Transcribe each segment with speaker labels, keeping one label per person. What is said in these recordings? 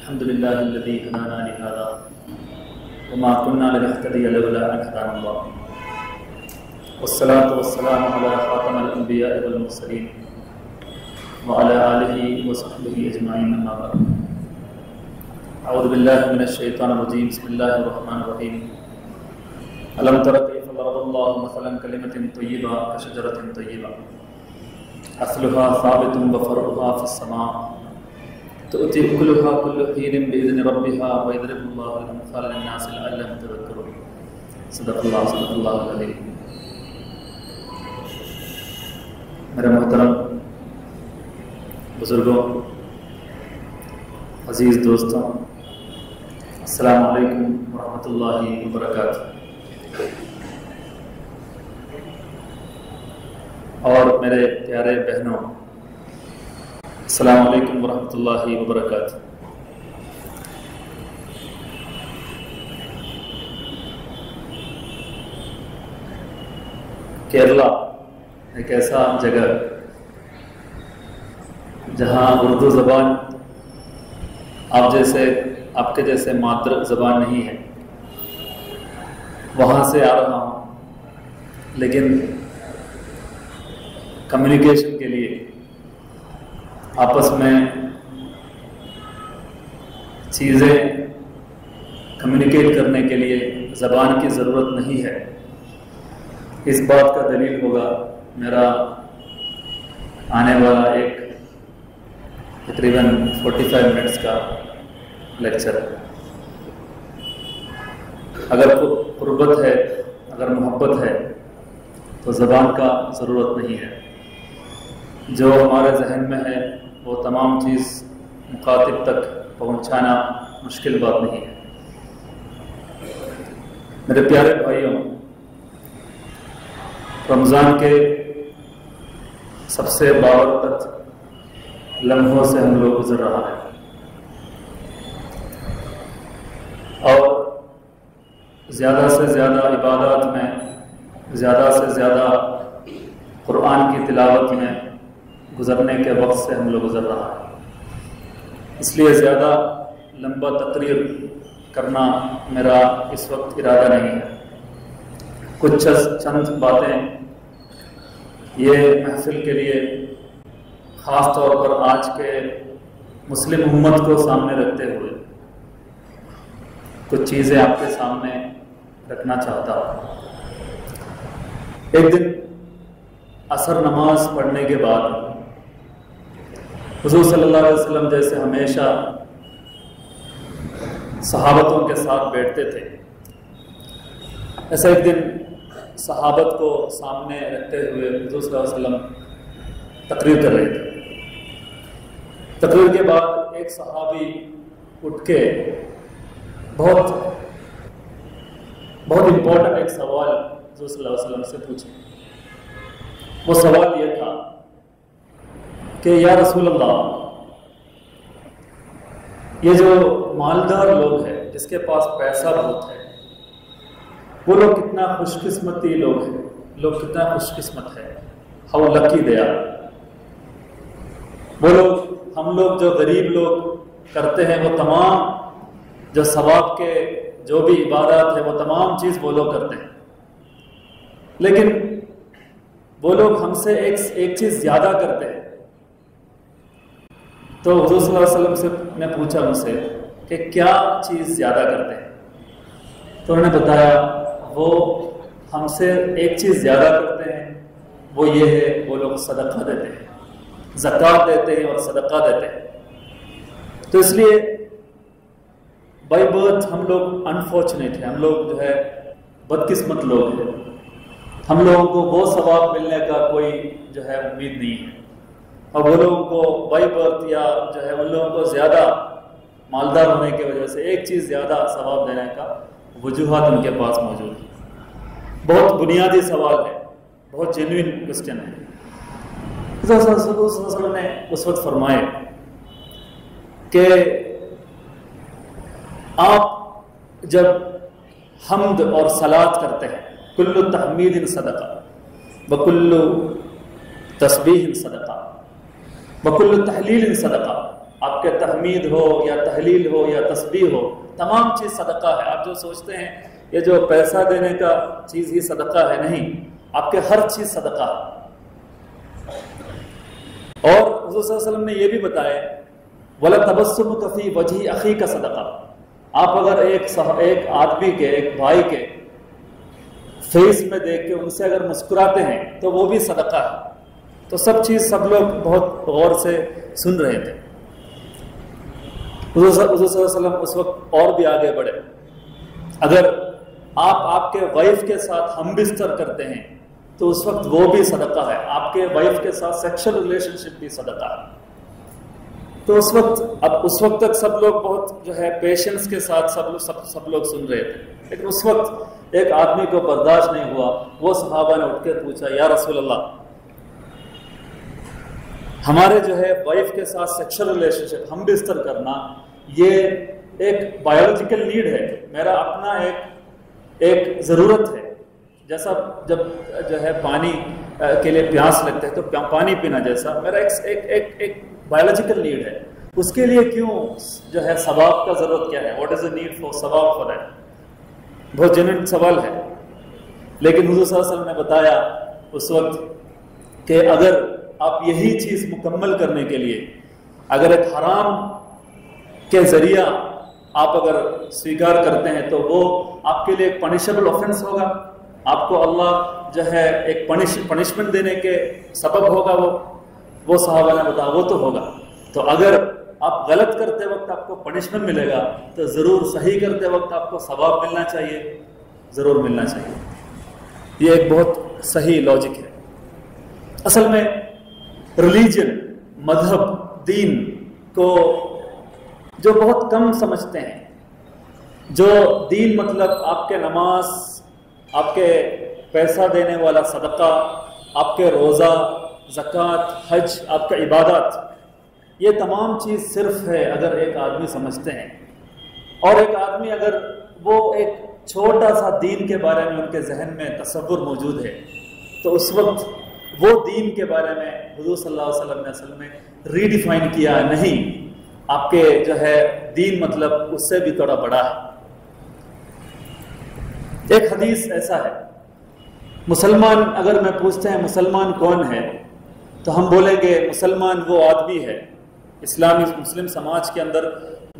Speaker 1: الحمد لله الذي هدانا لهذا وما كنا لنهتدي لولا أن هدانا الله والصلاة والسلام على خاتم الأنبياء والمرسلين وعلى آله وصحبه أجمعين أما بعد. أعوذ بالله من الشيطان الرجيم. بسم الله الرحمن الرحيم. ألم تر كيف ضرب الله مثلا كلمة طيبة كشجرة طيبة أصلها ثابت وفرعها في السماء تؤتي أكلها كل حين بإذن ربها ويضرب الله الأمثال للناس لعلهم يتذكرون. صدق اللہ العظیم. میرے محترم بزرگوں، عزیز دوستوں، السلام علیکم ورحمۃ اللہ وبرکاتہ. اور میرے پیارے بہنوں، السلام علیکم ورحمۃ اللہ وبرکاتہ. کیرلا ایک ایسا جگہ جہاں اردو زبان آپ کے جیسے مادر زبان نہیں ہے. وہاں سے آ رہا ہوں، لیکن کمیونیکیشن کے لیے، آپس میں چیزیں کمیونیکیٹ کرنے کے لیے زبان کی ضرورت نہیں ہے. اس بات کا دلیل ہوگا میرا آنے والا ایک تقریباً 45 منٹس کا لیکچر. اگر قربت ہے، اگر محبت ہے تو زبان کا ضرورت نہیں ہے. جو ہمارے ذہن میں ہے وہ تمام چیز مخاطب تک پہنچانا مشکل بات نہیں ہے. میرے پیارے بھائیوں، رمضان کے سب سے بابرکت لمحوں سے ہم لوگ گزر رہا ہے، اور زیادہ سے زیادہ عبادات میں، زیادہ سے زیادہ قرآن کی تلاوت میں گزرنے کے وقت سے ہم لوگ گزر رہا ہے. اس لیے زیادہ لمبا تقریر کرنا میرا اس وقت ارادہ نہیں ہے. کچھ چند باتیں یہ محفل کے لیے، خاص طور پر آج کے مسلم امت کو سامنے رکھتے ہوئے کچھ چیزیں آپ کے سامنے رکھنا چاہتا ہوں. ایک دن عصر نماز پڑھنے کے بعد حضور صلی اللہ علیہ وسلم جیسے ہمیشہ صحابتوں کے ساتھ بیٹھتے تھے، ایسا ایک دن صحابت کو سامنے رکھتے ہوئے حضور صلی اللہ علیہ وسلم تقریر کر رہے تھے. تقریر کے بعد ایک صحابی اٹھ کے بہت امپورٹنٹ ایک سوال حضور صلی اللہ علیہ وسلم سے پوچھے. وہ سوال یہ تھا کہ یا رسول اللہ، یہ جو مالدار لوگ ہیں، جس کے پاس پیسہ بہت ہے، وہ لوگ کتنا خوش قسمتی لوگ ہیں، لوگ کتنا خوش قسمت ہے. How lucky they are. وہ لوگ، ہم لوگ جو غریب لوگ کرتے ہیں وہ تمام جو ثواب کے جو بھی عبادات ہے وہ تمام چیز وہ لوگ کرتے ہیں، لیکن وہ لوگ ہم سے ایک چیز زیادہ کرتے ہیں. تو حضور صلی اللہ علیہ وسلم سے نے پوچھا مجھ سے کہ کیا چیز زیادہ کرتے ہیں؟ تو انہوں نے بتایا وہ ہم سے ایک چیز زیادہ کرتے ہیں، وہ یہ ہے وہ لوگ صدقہ دیتے ہیں، زکوٰۃ دیتے ہیں اور صدقہ دیتے ہیں. تو اس لیے بائی برتھ ہم لوگ انفارچونیٹ ہیں، ہم لوگ جو ہے بدقسمت لوگ ہیں. ہم لوگوں کو وہ ثواب ملنے کا کوئی جو ہے امید نہیں ہے، اور وہ لوگوں کو بائی برتھ یا جو ہے ان لوگوں کو زیادہ مالدار ہونے کی وجہ سے ایک چیز زیادہ ثواب دینے کا وجوہات ان کے پاس موجود ہیں. بہت بنیادی سوال ہے، بہت جینوئن کوسچن ہے. حضرت صلی اللہ علیہ وسلم نے اس وقت فرمائے کہ آپ جب حمد اور صلاۃ کرتے ہیں، کل تحمید صدقہ وکل تسبیح صدقہ وکل تحلیل صدقہ، آپ کے تحمید ہو یا تحلیل ہو یا تسبیح ہو، تمام چیز صدقہ ہے۔ آپ جو سوچتے ہیں یہ جو پیسہ دینے کا چیز ہی صدقہ ہے، نہیں، آپ کے ہر چیز صدقہ ہے۔ اور حضور صلی اللہ علیہ وسلم نے یہ بھی بتایا وَلَا تَبَسُّمُكَ فِي وَجْهِ أَخِيكَ صدقہ، آپ اگر ایک آدمی کے، ایک بھائی کے فیس میں دیکھ کے ان سے اگر مسکراتے ہیں تو وہ بھی صدقہ ہے۔ تو سب چیز سب لوگ بہت غور سے سن رہے تھے۔ حضور صلی اللہ علیہ وسلم اس وقت اور بھی آگے بڑھے، اگر آپ کے وائف کے ساتھ ہم بستر کرتے ہیں تو اس وقت وہ بھی صدقہ ہے، آپ کے وائف کے ساتھ سیکشل ریلیشن شپ بھی صدقہ ہے۔ تو اس وقت تک سب لوگ بہت جو ہے پیشنس کے ساتھ سب لوگ سن رہے تھے، لیکن اس وقت ایک آدمی کو برداشت نہیں ہوا، وہ صحابہ نے اٹھ کے پوچھا یا رسول اللہ، ہمارے جو ہے وائف کے ساتھ سیکشل ریلیشن شپ، ہم بستر کرنا، یہ ایک بایولوجیکل نیڈ ہے، میرا اپنا ایک ضرورت ہے، جیسا جب جو ہے پانی کے لیے پیاس لگتا ہے تو پانی پینا، جیسا میرا ایک بایولوجیکل نیڈ ہے، اس کے لیے کیوں جو ہے ثواب کا ضرورت کیا ہے؟ What is the need for ثواب فار دیٹ؟ بہت جنرل سوال ہے، لیکن حضور صلی اللہ علیہ وسلم نے بتایا اس وقت کہ اگر آپ یہی چیز مکمل کرنے کے لیے اگر ایک حرام کے ذریعہ آپ اگر سویکار کرتے ہیں تو وہ آپ کے لیے ایک پنشبل آفینس ہوگا، آپ کو اللہ جو ہے ایک پنشمنٹ دینے کے سبب ہوگا، وہ صحابہ نے بتایا وہ تو ہوگا۔ تو اگر آپ غلط کرتے وقت آپ کو پنشمنٹ ملے گا تو ضرور صحیح کرتے وقت آپ کو ثواب ملنا چاہیے، ضرور ملنا چاہیے۔ یہ ایک بہت صحیح لاجک ہے۔ اصل میں ریلیجن، مذہب، دین کو جو بہت کم سمجھتے ہیں، جو دین مطلب آپ کے نماز، آپ کے پیسہ دینے والا صدقہ، آپ کے روزہ، زکوٰۃ، حج، آپ کے عبادات، یہ تمام چیز صرف ہے اگر ایک آدمی سمجھتے ہیں، اور ایک آدمی اگر وہ ایک چھوٹا سا دین کے بارے میں ان کے ذہن میں تصور موجود ہے تو اس وقت وہ دین کے بارے میں حضور صلی اللہ علیہ وسلم نے اصل میں ریڈیفائن کیا نہیں، آپ کے جو ہے دین مطلب اس سے بھی تھوڑا بڑا ہے۔ ایک حدیث ایسا ہے، مسلمان، اگر میں پوچھتے ہیں مسلمان کون ہے تو ہم بولیں گے مسلمان وہ آدمی ہے، مسلم سماج کے اندر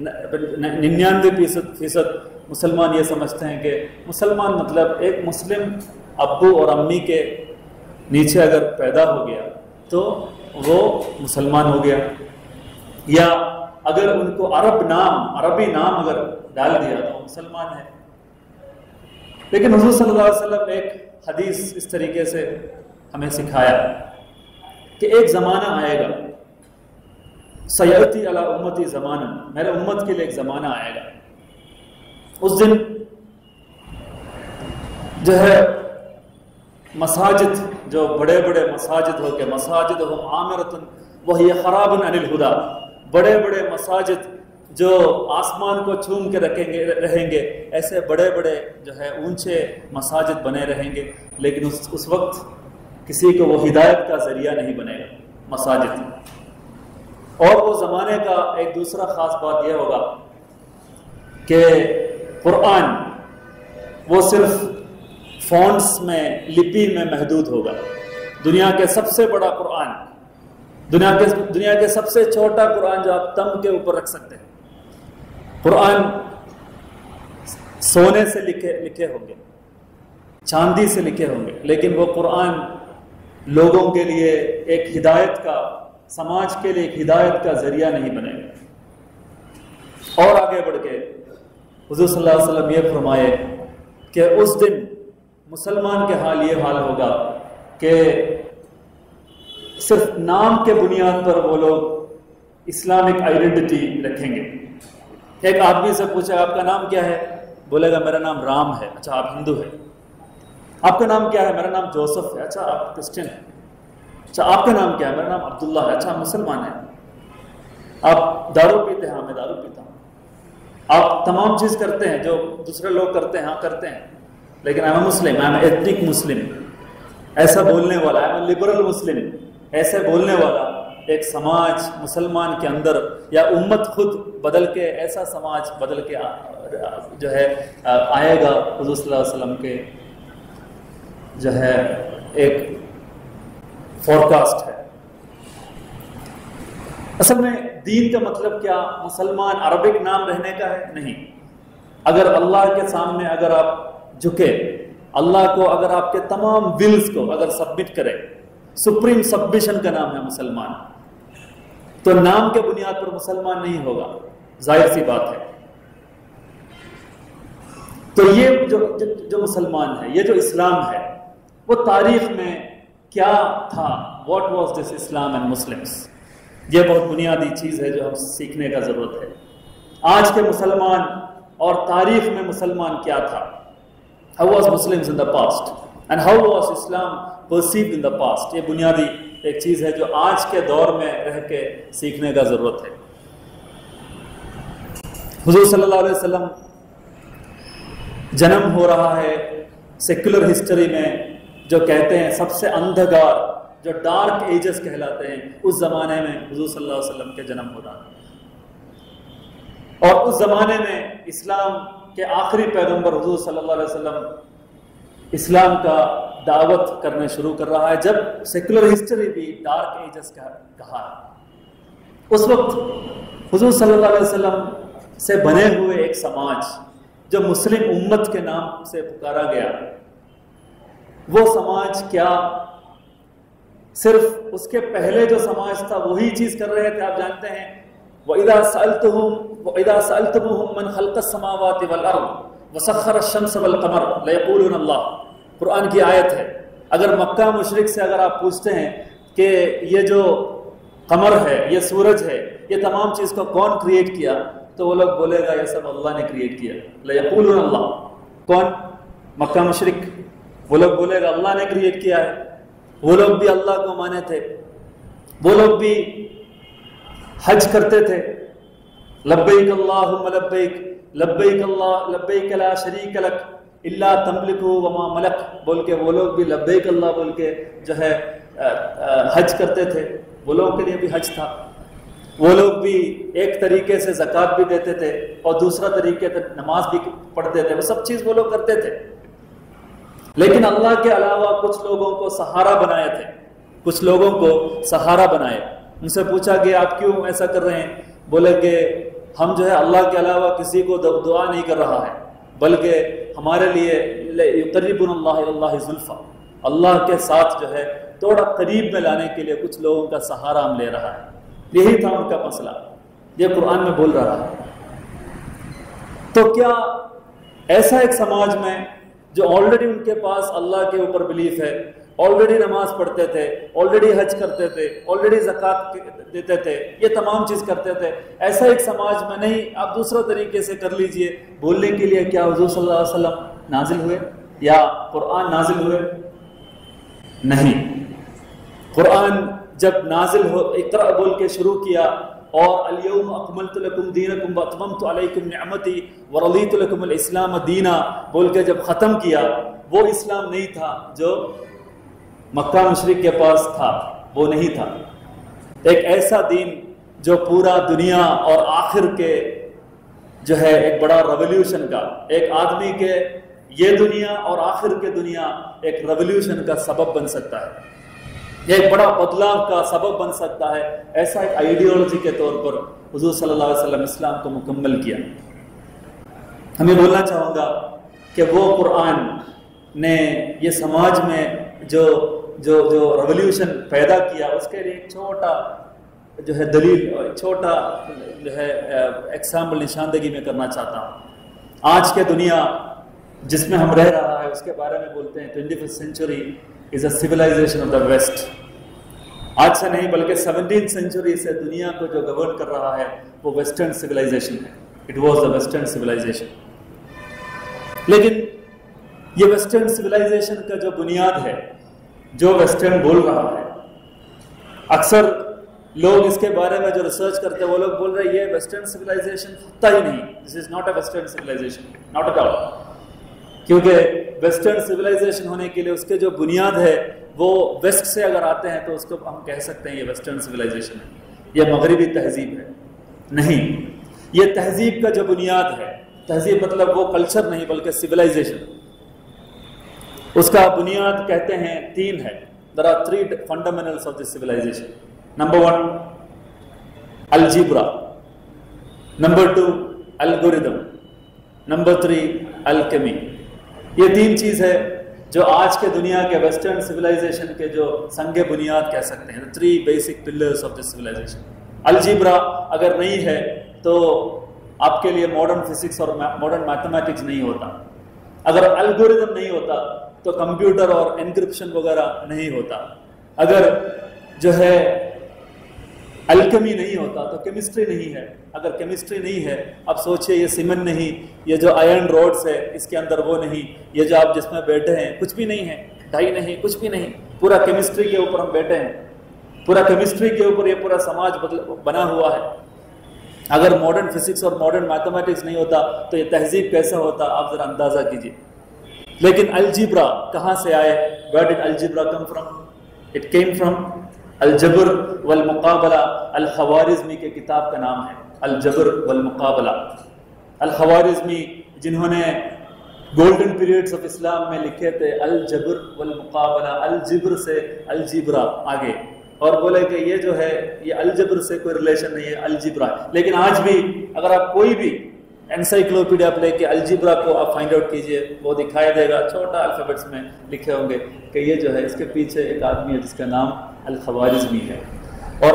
Speaker 1: 99% مسلمان یہ سمجھتے ہیں کہ مسلمان مطلب ایک مسلم ابو اور امی کے نیچے اگر پیدا ہو گیا تو وہ مسلمان ہو گیا، یا اگر ان کو عربی نام اگر ڈال دیا تو مسلمان ہے۔ لیکن حضور صلی اللہ علیہ وسلم ایک حدیث اس طریقے سے ہمیں سکھایا کہ ایک زمانہ آئے گا، سیأتی علی امتی زمانہ، میرے امت کے لیے ایک زمانہ آئے گا، اس دن جو ہے مساجد، جو بڑے بڑے مساجد ہو کے مساجدہم عامرۃ وہی خراب عن الہدی، بڑے بڑے مساجد جو آسمان کو چوم کے رہیں گے، ایسے بڑے بڑے جو ہے اونچے مساجد بنے رہیں گے، لیکن اس وقت کسی کو وہ ہدایت کا ذریعہ نہیں بنے گا مساجد۔ اور وہ زمانے کا ایک دوسرا خاص بات یہ ہوگا کہ قرآن وہ صرف فونٹس میں، لپی میں محدود ہوگا۔ دنیا کے سب سے بڑا قرآن، دنیا کے سب سے چھوٹا قرآن جو آپ تم کے اوپر رکھ سکتے ہیں، قرآن سونے سے لکھے ہوں گے، چاندی سے لکھے ہوں گے، لیکن وہ قرآن لوگوں کے لیے ایک ہدایت کا، سماج کے لیے ایک ہدایت کا ذریعہ نہیں بنے گا۔ اور آگے بڑھ کے حضور صلی اللہ علیہ وسلم یہ فرمائے کہ اس دن مسلمان کے حال یہ حال ہوگا کہ صرف نام کے بنیاد پر وہ لوگ اسلامک آئیڈینٹی رکھیں گے۔ ایک آدمی سے پوچھا آپ کا نام کیا ہے؟ بولے گا میرا نام رام ہے۔ اچھا آپ ہندو ہیں۔ آپ کا نام کیا ہے؟ میرا نام جوسف ہے۔ اچھا آپ کرسچن ہیں۔ اچھا آپ کا نام کیا ہے؟ میرا نام عبداللہ ہے۔ اچھا مسلمان ہیں۔ آپ دارو پیتے ہیں؟ ہاں میں دارو پیتا ہوں۔ آپ تمام چیز کرتے ہیں جو دوسرے لوگ کرتے ہیں؟ ہاں کرتے ہیں، لیکن I am Muslim, I am ethnic Muslim, ایسا بولنے والا، آئی ایم لبرل مسلم، ایسے بولنے والا ایک سماج مسلمان کے اندر یا امت خود بدل کے ایسا سماج بدل کے جو ہے آئے گا، حضور صلی اللہ علیہ وسلم کے جو ہے ایک فورکاسٹ ہے۔ اصل میں دین کا مطلب کیا مسلمان عربک نام رہنے کا ہے؟ نہیں۔ اگر اللہ کے سامنے اگر آپ جھکے، اللہ کو اگر آپ کے تمام ولز کو اگر سبمٹ کرے، سپریم سبمیشن کا نام ہے مسلمان، تو نام کے بنیاد پر مسلمان نہیں ہوگا، ظاہر سی بات ہے۔ تو یہ جو مسلمان ہے، یہ جو اسلام ہے، وہ تاریخ میں کیا تھا؟ What was this Islam and Muslims? یہ بہت بنیادی چیز ہے جو ہم سیکھنے کا ضرورت ہے۔ آج کے مسلمان اور تاریخ میں مسلمان کیا تھا؟ How was Muslims in the past and how was Islam perceived in the past؟ یہ بنیادی ایک چیز ہے جو آج کے دور میں رہ کے سیکھنے کا ضرورت ہے۔ حضور صلی اللہ علیہ وسلم جنم ہو رہا ہے سیکولر ہسٹری میں، جو کہتے ہیں سب سے اندھکار، جو ڈارک ایجز کہلاتے ہیں، اس زمانے میں حضور صلی اللہ علیہ وسلم کے جنم ہو رہا ہے، اور اس زمانے میں اسلام کہ آخری پیغمبر حضور صلی اللہ علیہ وسلم اسلام کا دعوت کرنے شروع کر رہا ہے، جب سیکولر ہسٹری بھی ڈارک ایجز کا کہا ہے۔ اس وقت حضور صلی اللہ علیہ وسلم سے بنے ہوئے ایک سماج جو مسلم امت کے نام سے پکارا گیا، وہ سماج کیا صرف اس کے پہلے جو سماج تھا وہی چیز کر رہے تھے؟ آپ جانتے ہیں وَإِذَا سَأَلْتُمُوهُم مَّنْ خَلَقَ السَّمَاوَاتِ وَالْأَرْضِ وَسَخَّرَ الشَّمْسَ وَالْقَمَرَ لَيَقُولُونَ اللَّهُ، قرآن کی آیت ہے۔ اگر مکہ مشرک سے اگر آپ پوچھتے ہیں کہ یہ جو قمر ہے، یہ سورج ہے، یہ تمام چیز کو کون کریٹ کیا، تو وہ لوگ بولے گا یہ سب اللہ نے کریٹ کیا۔ لَيَقُولُونَ اللَّهُ، کون؟ مکہ مشرک، وہ لوگ بولے گا اللہ نے کریٹ کیا ہے۔ وہ لوگ بھی اللہ کو مانے تھے، وہ لوگ بھی حج کرتے تھے، لبیک اللہم لبیک لبیک اللہ لبیک لا شریک لک الا تملک وما ملک بول کے وہ لوگ بھی لبیک اللہ بول کے جو ہے حج کرتے تھے۔ وہ لوگوں کے لیے بھی حج تھا، وہ لوگ بھی ایک طریقے سے زکوٰۃ بھی دیتے تھے اور دوسرا طریقے سے نماز بھی پڑھتے تھے، وہ سب چیز وہ لوگ کرتے تھے۔ لیکن اللہ کے علاوہ کچھ لوگوں کو سہارا بنائے تھے، کچھ لوگوں کو سہارا بنائے۔ ان سے پوچھا گیا آپ کیوں ایسا کر رہے ہیں؟ بولے کہ ہم جو ہے اللہ کے علاوہ کسی کو دعا نہیں کر رہا ہے، بلکہ ہمارے لیے یقربنا اللہ الی اللہ زلفیٰ، اللہ کے ساتھ جو ہے تھوڑا قریب میں لانے کے لیے کچھ لوگوں کا سہارا ہم لے رہا ہے۔ یہی تھا ان کا مسئلہ، یہ قرآن میں بول رہا ہے۔ تو کیا ایسا ایک سماج میں جو آلریڈی ان کے پاس اللہ کے اوپر بلیف ہے، آلریڈی نماز پڑھتے تھے، آلریڈی حج کرتے تھے، آلریڈی زکوٰۃ دیتے تھے، یہ تمام چیز کرتے تھے، ایسا ایک سماج میں نہیں آپ دوسرا طریقے سے کر لیجئے بولنے کے لیے کیا حضور صلی اللہ علیہ وسلم نازل ہوئے یا قرآن نازل ہوئے؟ نہیں۔ قرآن جب نازل ہو اقرأ بول کے شروع کیا اور الیوم اکملت لکم دینکم واتممت علیکم نعمتی ورضیت لکم الاسلام دینا بول کے جب ختم کیا، وہ اسلام نہیں تھا جو مکہ مشرک کے پاس تھا، وہ نہیں تھا۔ ایک ایسا دین جو پورا دنیا اور آخر کے جو ہے ایک بڑا ریولیوشن کا، ایک آدمی کے یہ دنیا اور آخر کے دنیا ایک ریولیوشن کا سبب بن سکتا ہے، یہ ایک بڑا بدلاؤ کا سبب بن سکتا ہے، ایسا ایک آئیڈیالوجی کے طور پر حضور صلی اللہ علیہ وسلم اسلام کو مکمل کیا۔ ہمیں بولنا چاہوں گا کہ وہ قرآن نے یہ سماج میں جو ریولیوشن پیدا کیا، اس کے لیے ایک چھوٹا جو ہے دلیل، چھوٹا جو ہے ایگزامپل نشاندہی میں کرنا چاہتا ہوں۔ آج کے دنیا جس میں ہم رہ رہا ہے اس کے بارے میں بولتے ہیں 21st century is a civilization of the west۔ آج سے نہیں بلکہ 17th century سے دنیا کو جو گورن کر رہا ہے وہ ویسٹرن سویلائزیشن ہے، it was the western civilization. لیکن یہ ویسٹرن سویلائزیشن کا جو بنیاد ہے، جو ویسٹرن بول رہا ہے، اکثر لوگ اس کے بارے میں جو ریسرچ کرتے ہیں وہ لوگ بول رہے ہیں یہ ویسٹرن سویلائزیشن ہوتا ہی نہیں، this is not a western civilization, not at all, کیونکہ ویسٹرن سویلائزیشن ہونے کے لیے اس کے جو بنیاد ہے وہ ویسٹ سے اگر آتے ہیں تو اس کو ہم کہہ سکتے ہیں یہ ویسٹرن سویلائزیشن ہے، یہ مغربی تہذیب ہے. نہیں، یہ تہذیب کا جو بنیاد ہے، تہذیب مطلب وہ کلچر نہیں بلکہ سویلائزیشن، اس کا بنیاد کہتے ہیں 3 ہے. There are 3 fundamentals of this civilization. Number 1, algebra. Number 2, algorithm. Number 3, alchemy. یہ 3 چیز ہے جو آج کے دنیا کے ویسٹرن سویلائزیشن کے جو سنگ بنیاد کہہ سکتے ہیں. 3 basic pillars of this civilization. Algebra اگر نہیں ہے تو آپ کے لیے ماڈرن فزکس اور ماڈرن میتھمیٹکس نہیں ہوتا. اگر الگوریدم نہیں ہوتا تو کمپیوٹر اور انکرپشن وغیرہ نہیں ہوتا. اگر جو ہے الکمی نہیں ہوتا تو کیمسٹری نہیں ہے. اگر کیمسٹری نہیں ہے، اب سوچئے یہ سیمنٹ نہیں، یہ جو آئرن روڈز ہے اس کے اندر وہ نہیں، یہ جو آپ جس میں بیٹھے ہیں کچھ بھی نہیں ہے، ڈائی نہیں، کچھ بھی نہیں، پورا کیمسٹری کے اوپر ہم بیٹھے ہیں، پورا کیمسٹری کے اوپر یہ پورا سماج بنا ہوا ہے. اگر ماڈرن فزکس اور ماڈرن میتھمیٹکس نہیں ہوتا تو یہ تہذیب کیسا ہوتا آپ ذرا اندازہ کیجیے. لیکن الجبرا کہاں سے آئے؟ Where did algebra come from? It came from الجبر والمقابلہ. الخوارزمی کے کتاب کا نام ہے الجبر والمقابلہ. الخوارزمی جنہوں نے گولڈن پیریڈز آف اسلام میں لکھے تھے الجبر والمقابلہ، الجبر سے الجبرا آگے، اور بولے کہ یہ جو ہے یہ الجبر سے کوئی ریلیشن نہیں ہے، الجبرا. لیکن آج بھی اگر آپ کوئی بھی انسائکلوپیڈیا آپ لے کے الجبرا کو آپ فائنڈ آؤٹ کیجئے، وہ دکھائی دے گا، چھوٹا الفابیٹس میں لکھے ہوں گے کہ یہ جو ہے اس کے پیچھے ایک آدمی ہے جس کا نام الخوارزمی ہے. اور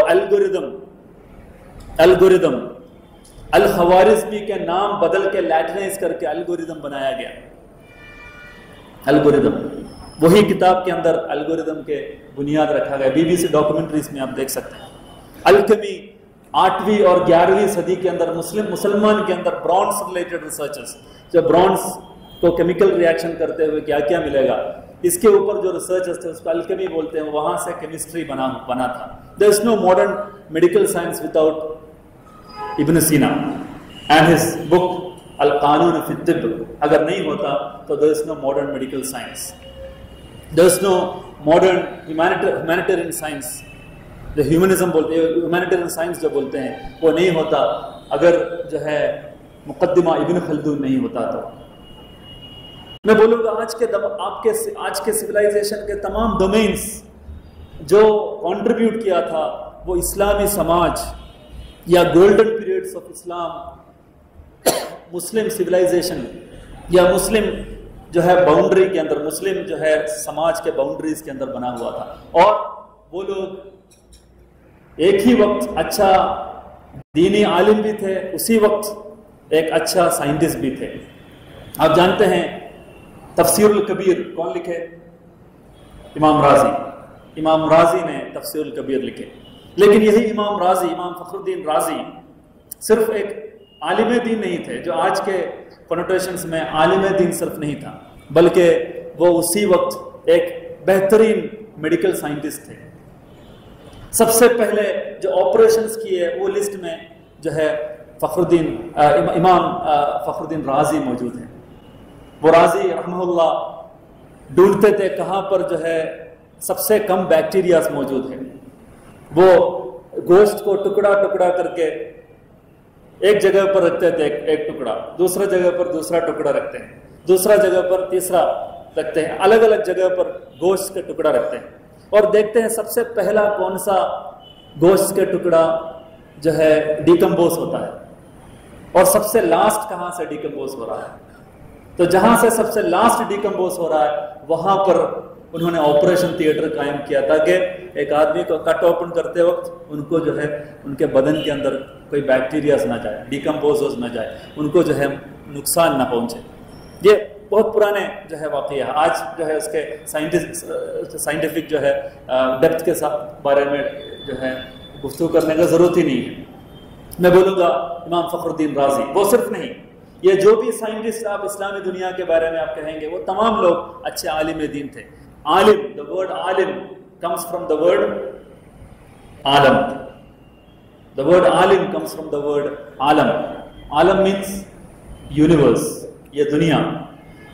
Speaker 1: الگوریدم الخوارزمی کے نام بدل کے لیٹنائز کر کے الگوریدم بنایا گیا. الگوریدم وہی کتاب کے اندر الگوریدم کے بنیاد رکھا گیا. BBC ڈاکومنٹریز میں آپ دیکھ سکتے ہیں. الکمی 8ویں اور 11ویں صدی کے اندر مسلمان کے اندر برانز ریلیٹڈ ریسرچز، جو برانز کو کیمیکل ریاکشن کرتے ہوئے کیا کیا ملے گا اس کے اوپر جو ریسرچز تھے اس کو الکمی بولتے ہیں. وہاں سے کیمسٹری بنا تھا. There is no modern medical science without Ibn Sina and his book القانون فی الطب. اگر نہیں ہوتا تو there is no modern medical science. There is no modern humanitarian science. جو ہیومنزم بولتے ہیں، ہیومینیٹیرین سائنس جو بولتے ہیں، وہ نہیں ہوتا اگر جو ہے مقدمہ ابن خلدون نہیں ہوتا. تو میں بولوں گا آج کے سویلائزیشن کے تمام ڈومینز جو کنٹریبیوٹ کیا تھا وہ اسلامی سماج یا golden periods of Islam, Muslim civilization یا مسلم جو ہے باؤنڈری کے اندر، مسلم جو ہے سماج کے باؤنڈریز کے اندر بنا ہوا تھا. اور وہ لوگ ایک ہی وقت اچھا دینی عالم بھی تھے، اسی وقت ایک اچھا سائنٹسٹ بھی تھے. آپ جانتے ہیں تفسیر الکبیر کون لکھے؟ امام راضی. امام راضی نے تفسیر الکبیر لکھے. لیکن یہی امام راضی، امام فخر الدین رازی صرف ایک عالم دین نہیں تھے جو آج کے کنوٹیشنز میں عالم دین صرف نہیں تھا، بلکہ وہ اسی وقت ایک بہترین میڈیکل سائنٹسٹ تھے. سب سے پہلے جو آپریشنز کیے وہ لسٹ میں جو ہے امام فخر الدین رازی موجود ہیں. وہ رازی رحمہ اللہ ڈھونڈتے تھے کہاں پر جو ہے سب سے کم بیکٹیریاز موجود ہیں. وہ گوشت کو ٹکڑا ٹکڑا کر کے ایک جگہ پر رکھتے تھے، ایک ٹکڑا، دوسرا جگہ پر دوسرا ٹکڑا رکھتے ہیں، دوسرا جگہ پر تیسرا رکھتے ہیں، الگ الگ جگہ پر گوشت کے ٹکڑا رکھتے ہیں، اور دیکھتے ہیں سب سے پہلا کون سا گوشت کے ٹکڑا جو ہے ڈیکمپوز ہوتا ہے اور سب سے لاسٹ کہاں سے ڈیکمپوز ہو رہا ہے. تو جہاں سے سب سے لاسٹ ڈیکمپوز ہو رہا ہے وہاں پر انہوں نے آپریشن تھیٹر قائم کیا تاکہ ایک آدمی کو کٹ اوپن کرتے وقت ان کو جو ہے ان کے بدن کے اندر کوئی بیکٹیریاز نہ جائے، ڈیکمپوزز نہ جائے، ان کو جو ہے نقصان نہ پہنچے. یہ بہت پرانے جو ہے واقعہ ہے. آج جو ہے اس کے سائنٹیفک جو ہے ڈیپتھ کے بارے میں جو ہے گفتگو کرنے کا ضرورت ہی نہیں ہے. میں بولوں گا امام فخر الدین رازی. وہ صرف نہیں، یہ جو بھی سائنٹسٹ آپ اسلامی دنیا کے بارے میں آپ کہیں گے وہ تمام لوگ اچھے عالم دین تھے. عالم، the word Alam comes from the word Alam. The word Alam comes from the word Alam. Alam means universe. یہ دنیا،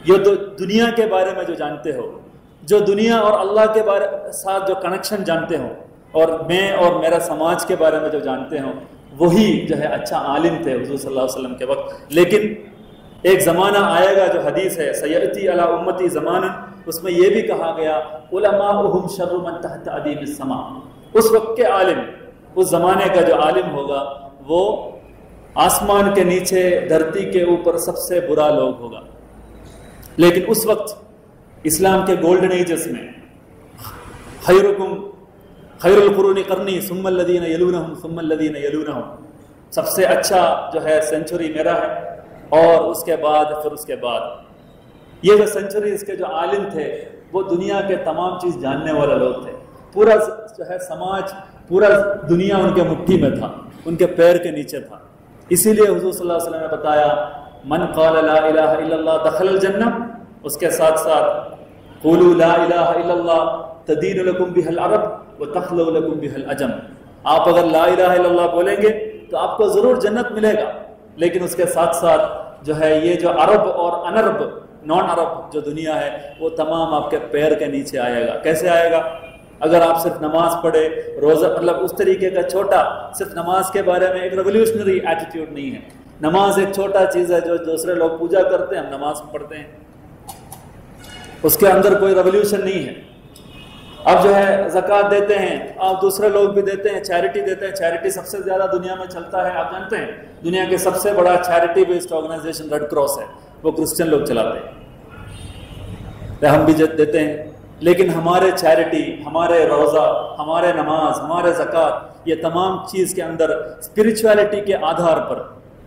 Speaker 1: یہ دنیا کے بارے میں جو جانتے ہو، جو دنیا اور اللہ کے ساتھ جو کنیکشن جانتے ہو، اور میں اور میرا سماج کے بارے میں جو جانتے ہوں، وہی جو ہے اچھا عالم تھے حضور صلی اللہ علیہ وسلم کے وقت. لیکن ایک زمانہ آئے گا جو حدیث ہے سیأتی علی امتی زمانہ، اس میں یہ بھی کہا گیا علماؤہم شر من تحت ادیم السماء. اس وقت کے عالم، اس زمانے کا جو عالم ہوگا وہ آسمان کے نیچے دھرتی کے اوپر سب سے برا لوگ ہوگا. لیکن اس وقت اسلام کے گولڈن ایجز میں خیرکم خیر القرون قرنی ثم الذین یلونہم ثم الذین یلونہم، سب سے اچھا جو ہے سینچری میرا ہے، اور اس کے بعد پھر اس کے بعد. یہ جو سینچری اس کے جو عالم تھے وہ دنیا کے تمام چیز جاننے والے لوگ تھے. پورا جو ہے سماج، پورا دنیا ان کے مٹھی میں تھا، ان کے پیر کے نیچے تھا. اسی لیے حضور صلی اللہ علیہ وسلم نے بتایا من قال لا الہ الا اللہ دخل الجنہ، اس کے ساتھ ساتھ قولوا لا الہ الا اللہ تدین لکم بها العرب وتخلو لکم بها العجم. آپ اگر لا الہ الا اللہ بولیں گے تو آپ کو ضرور جنت ملے گا، لیکن اس کے ساتھ ساتھ جو ہے یہ جو عرب اور انرب نان عرب جو دنیا ہے وہ تمام آپ کے پیر کے نیچے آئے گا. کیسے آئے گا؟ اگر آپ صرف نماز پڑھے، روزہ، مطلب اس طریقے کا چھوٹا، صرف نماز کے بارے میں ایک ریولیوشنری ایٹیٹیوڈ نہیں ہے. نماز ایک چھوٹا چیز ہے جو دوسرے لوگ پوجا کرتے ہیں، ہم نماز پڑھتے ہیں، اس کے اندر کوئی ریولیوشن نہیں ہے. اب جو ہے زکوٰۃ دیتے ہیں، آپ دوسرے لوگ بھی دیتے ہیں، چیریٹی دیتے ہیں. چیریٹی سب سے زیادہ دنیا میں چلتا ہے، آپ جانتے ہیں دنیا کے سب سے بڑا charity based organisation Red Cross ہے، وہ کرسچن لوگ چلاتے ہیں، ہم بھی دیتے ہیں. لیکن ہمارے چیریٹی، ہمارے روزہ، ہمارے نماز، ہمارے زکوٰۃ، یہ تمام چیز کے اندر اسپرچویلٹی کے آدھار پر،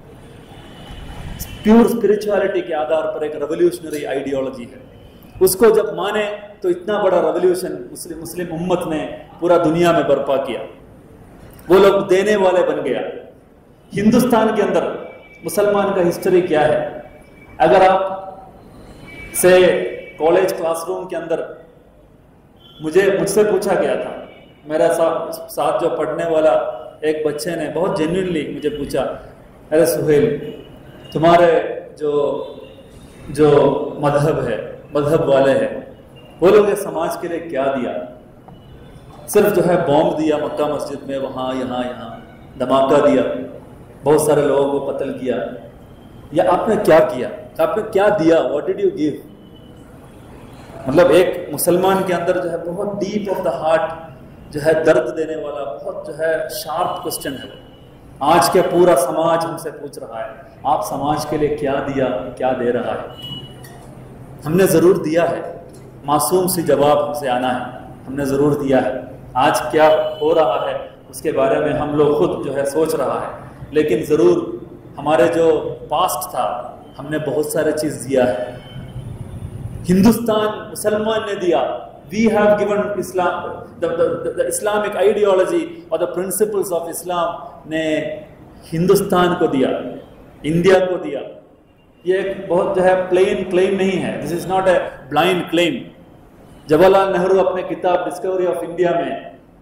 Speaker 1: پیور اسپرچویلٹی کے آدھار پر ایک ریولیوشنری آئیڈیالوجی ہے. اس کو جب مانے تو اتنا بڑا ریولیوشن مسلم امت نے پورا دنیا میں برپا کیا. وہ لوگ دینے والے بن گیا. ہندوستان کے اندر مسلمان کا ہسٹری کیا ہے؟ اگر آپ سے کالج کلاس روم کے اندر مجھ سے پوچھا گیا تھا، میرا ساتھ جو پڑھنے والا ایک بچے نے بہت جینوئنلی مجھے پوچھا، ارے سہیل تمہارے جو مذہب ہے، مذہب والے ہیں، وہ لوگ یہ سماج کے لیے کیا دیا؟ صرف جو ہے بومب دیا مکہ مسجد میں، وہاں یہاں دھماکہ دیا، بہت سارے لوگوں کو قتل کیا، یا آپ نے کیا کیا؟ آپ نے کیا دیا؟ What did you give? مطلب ایک مسلمان کے اندر جو ہے بہت ڈیپ آف دا ہارٹ جو ہے درد دینے والا، بہت جو ہے شارپ کوسچن ہے. آج کے پورا سماج ہم سے پوچھ رہا ہے آپ سماج کے لیے کیا دیا، کیا دے رہا ہے؟ ہم نے ضرور دیا ہے، معصوم سی جواب ہم سے آنا ہے، ہم نے ضرور دیا ہے. آج کیا ہو رہا ہے اس کے بارے میں ہم لوگ خود جو ہے سوچ رہا ہے، لیکن ضرور ہمارے جو پاسٹ تھا ہم نے بہت سارے چیز دیا ہے. ہندوستان مسلمان نے دیا. We have given Islam, the Islamic ideology or the principles of Islam نے ہندوستان کو دیا، انڈیا کو دیا. یہ ایک بہت جو ہے پلین کلیم نہیں ہے. This is not a blind claim. Jawahar Lal Nehru اپنے کتاب ڈسکوری آف انڈیا میں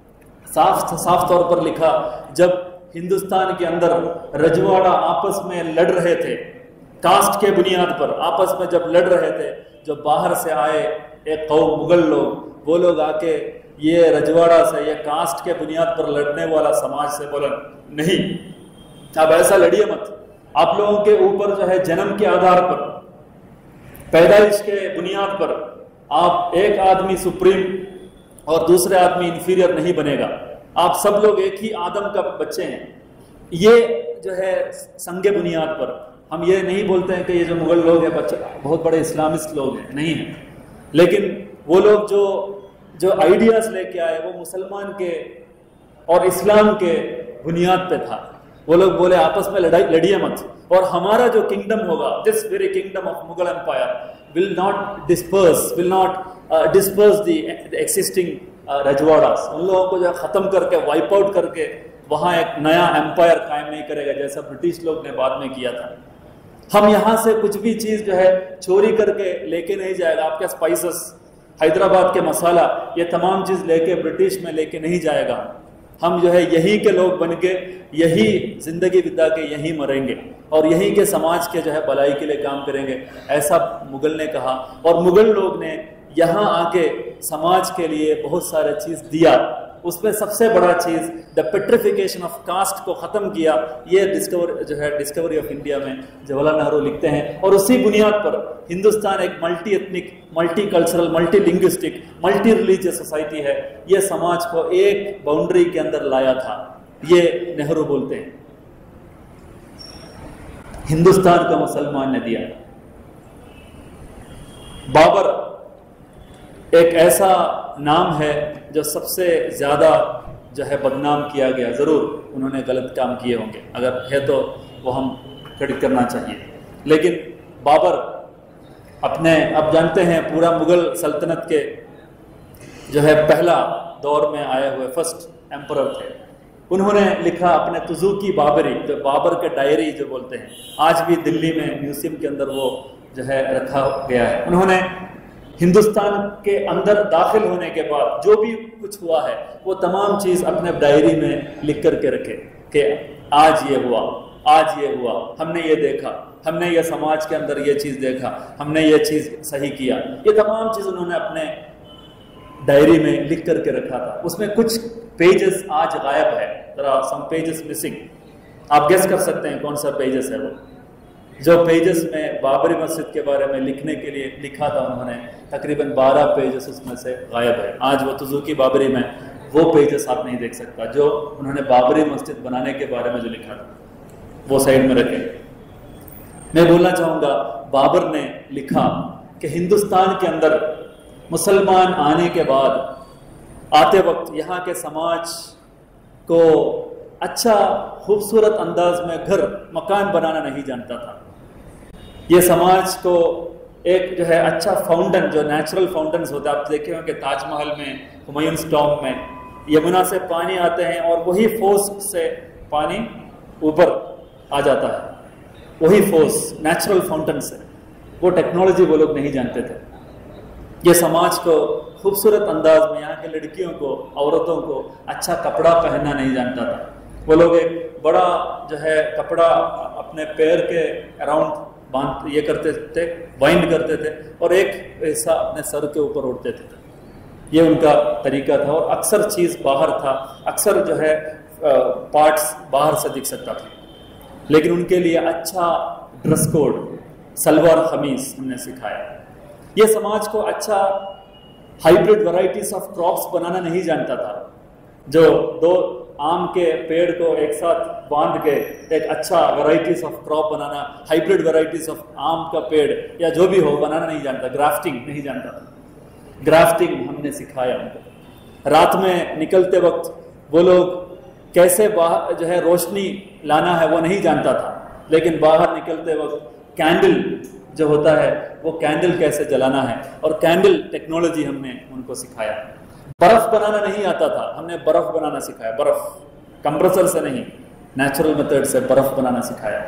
Speaker 1: صاف طور پر لکھا، جب ہندوستان کے اندر رجواڑا آپس میں لڑ رہے تھے، کاسٹ کے بنیاد پر آپس میں جب لڑ رہے تھے، جو باہر سے آئے ایک قوم مغل لوگ، وہ لوگ آ کے یہ رجواڑا سے، یہ کاسٹ کے بنیاد پر لڑنے والا سماج سے بولا نہیں، آپ ایسا لڑیے مت. آپ لوگوں کے اوپر جو ہے جنم کے آدھار پر، پیدائش کے بنیاد پر آپ ایک آدمی سپریم اور دوسرے آدمی انفیریئر نہیں بنے گا. آپ سب لوگ ایک ہی آدم کا بچے ہیں. یہ جو ہے سنگ بنیاد پر. ہم یہ نہیں بولتے ہیں کہ یہ جو مغل لوگ ہیں بہت بڑے اسلامسٹ لوگ ہیں، نہیں ہیں، لیکن وہ لوگ جو آئیڈیاز لے کے آئے وہ مسلمان کے اور اسلام کے بنیاد پہ تھا. وہ لوگ بولے آپس میں لڑیے مت، اور ہمارا جو کنگڈم ہوگا، this very kingdom of Mughal empire will not disperse the existing رجواڑاس. ان لوگوں کو جو ختم کر کے وائپ آؤٹ کر کے وہاں ایک نیا امپائر قائم نہیں کرے گا جیسا برٹش لوگ نے بعد میں کیا تھا. ہم یہاں سے کچھ بھی چیز جو ہے چوری کر کے لے کے نہیں جائے گا. آپ کے اسپائسز، حیدرآباد کے مسالہ، یہ تمام چیز لے کے برٹش میں لے کے نہیں جائے گا. ہم جو ہے یہی کے لوگ بن کے یہی زندگی بتا کے یہی مریں گے اور یہی کے سماج کے جو ہے بھلائی کے لیے کام کریں گے، ایسا مغل نے کہا۔ اور مغل لوگ نے یہاں آ کے سماج کے لیے بہت سارے چیز دیا، اس میں سب سے بڑا چیز دا پیٹریفیکیشن آف کاسٹ کو ختم کیا۔ یہ ڈسکوری آف انڈیا میں جواہر لال نہرو لکھتے ہیں، اور اسی بنیاد پر ہندوستان ایک multi ethnic, multi cultural, multi linguistic, multi religious society ہے۔ یہ سماج کو ایک باؤنڈری کے اندر لایا تھا، یہ نہرو بولتے ہیں۔ ہندوستان کا مسلمان نے دیا۔ بابر ایک ایسا نام ہے جو سب سے زیادہ جو ہے بدنام کیا گیا، ضرور انہوں نے غلط کام کیے ہوں گے، اگر ہے تو وہ ہم کریڈٹ کرنا چاہیے، لیکن بابر اپنے اب جانتے ہیں پورا مغل سلطنت کے جو ہے پہلا دور میں آئے ہوئے فرسٹ ایمپرر تھے۔ انہوں نے لکھا اپنے تزوکی بابری، جو بابر کے ڈائری جو بولتے ہیں، آج بھی دلی میں میوزیم کے اندر وہ جو ہے رکھا گیا ہے۔ انہوں نے ہندوستان کے اندر داخل ہونے کے بعد جو بھی کچھ ہوا ہے وہ تمام چیز اپنے ڈائری میں لکھ کر کے رکھے کہ آج یہ ہوا، آج یہ ہوا، ہم نے یہ دیکھا، ہم نے یہ سماج کے اندر یہ چیز دیکھا، ہم نے یہ چیز صحیح کیا۔ یہ تمام چیز انہوں نے اپنے ڈائری میں لکھ کر کے رکھا تھا۔ اس میں کچھ پیجز آج غائب ہے، ذرا سم پیجز مسنگ، آپ گیس کر سکتے ہیں کون سا پیجز ہے وہ۔ جو پیجز میں بابری مسجد کے بارے میں لکھنے کے لیے لکھا تھا انہوں نے، تقریباً 12 پیجز اس میں سے غائب ہے۔ آج وہ تزوکی بابری میں وہ پیجز آپ نہیں دیکھ سکتا جو انہوں نے بابری مسجد بنانے کے بارے میں جو لکھا تھا، وہ سائڈ میں رکھے۔ میں بولنا چاہوں گا بابر نے لکھا کہ ہندوستان کے اندر مسلمان آنے کے بعد آتے وقت یہاں کے سماج کو اچھا خوبصورت انداز میں گھر مکان بنانا نہیں جانتا تھا۔ یہ سماج کو ایک جو ہے اچھا فاؤنٹن، جو نیچرل فاؤنٹنز ہوتے ہیں، آپ دیکھے ہوں کہ تاج محل میں، ہمایونس ٹامب میں یمنا سے پانی آتے ہیں اور وہی فورس سے پانی اوپر آ جاتا ہے، وہی فورس نیچرل فاؤنٹن سے۔ وہ ٹیکنالوجی وہ لوگ نہیں جانتے تھے۔ یہ سماج کو خوبصورت انداز میں یہاں کے لڑکیوں کو، عورتوں کو اچھا کپڑا پہننا نہیں جانتا تھا۔ وہ لوگ ایک بڑا جو ہے کپڑا اپنے پیر کے اراؤنڈ یہ کرتے تھے، بائنڈ کرتے تھے، اور ایک حصہ اپنے سر کے اوپر اوڑھتے تھے۔ یہ ان کا طریقہ تھا، اور اکثر چیز باہر تھا، اکثر جو ہے پارٹس باہر سے دکھ سکتا تھا۔ لیکن ان کے لیے اچھا ڈریس کوڈ، سلوار قمیص ہم نے سکھایا۔ یہ سماج کو اچھا ہائیبرڈ ورائٹیز آف کراپس بنانا نہیں جانتا تھا، جو 2 آم کے پیڑ کو ایک ساتھ باندھ کے ایک اچھا ورائٹیز آف کراپ بنانا، ہائیبرڈ ورائٹیز آف آم کا پیڑ یا جو بھی ہو بنانا نہیں جانتا، گرافٹنگ نہیں جانتا تھا۔ گرافٹنگ ہم نے سکھایا ان کو۔ رات میں نکلتے وقت وہ لوگ کیسے باہر جو ہے روشنی لانا ہے وہ نہیں جانتا تھا، لیکن باہر نکلتے وقت کینڈل جو ہوتا ہے وہ کینڈل کیسے جلانا ہے، اور کینڈل ٹیکنالوجی ہم نے ان کو سکھایا۔ برف بنانا نہیں آتا تھا، ہم نے برف بنانا سکھایا، برف کمپریسر سے نہیں، نیچرل میتھڈ سے برف بنانا سکھایا۔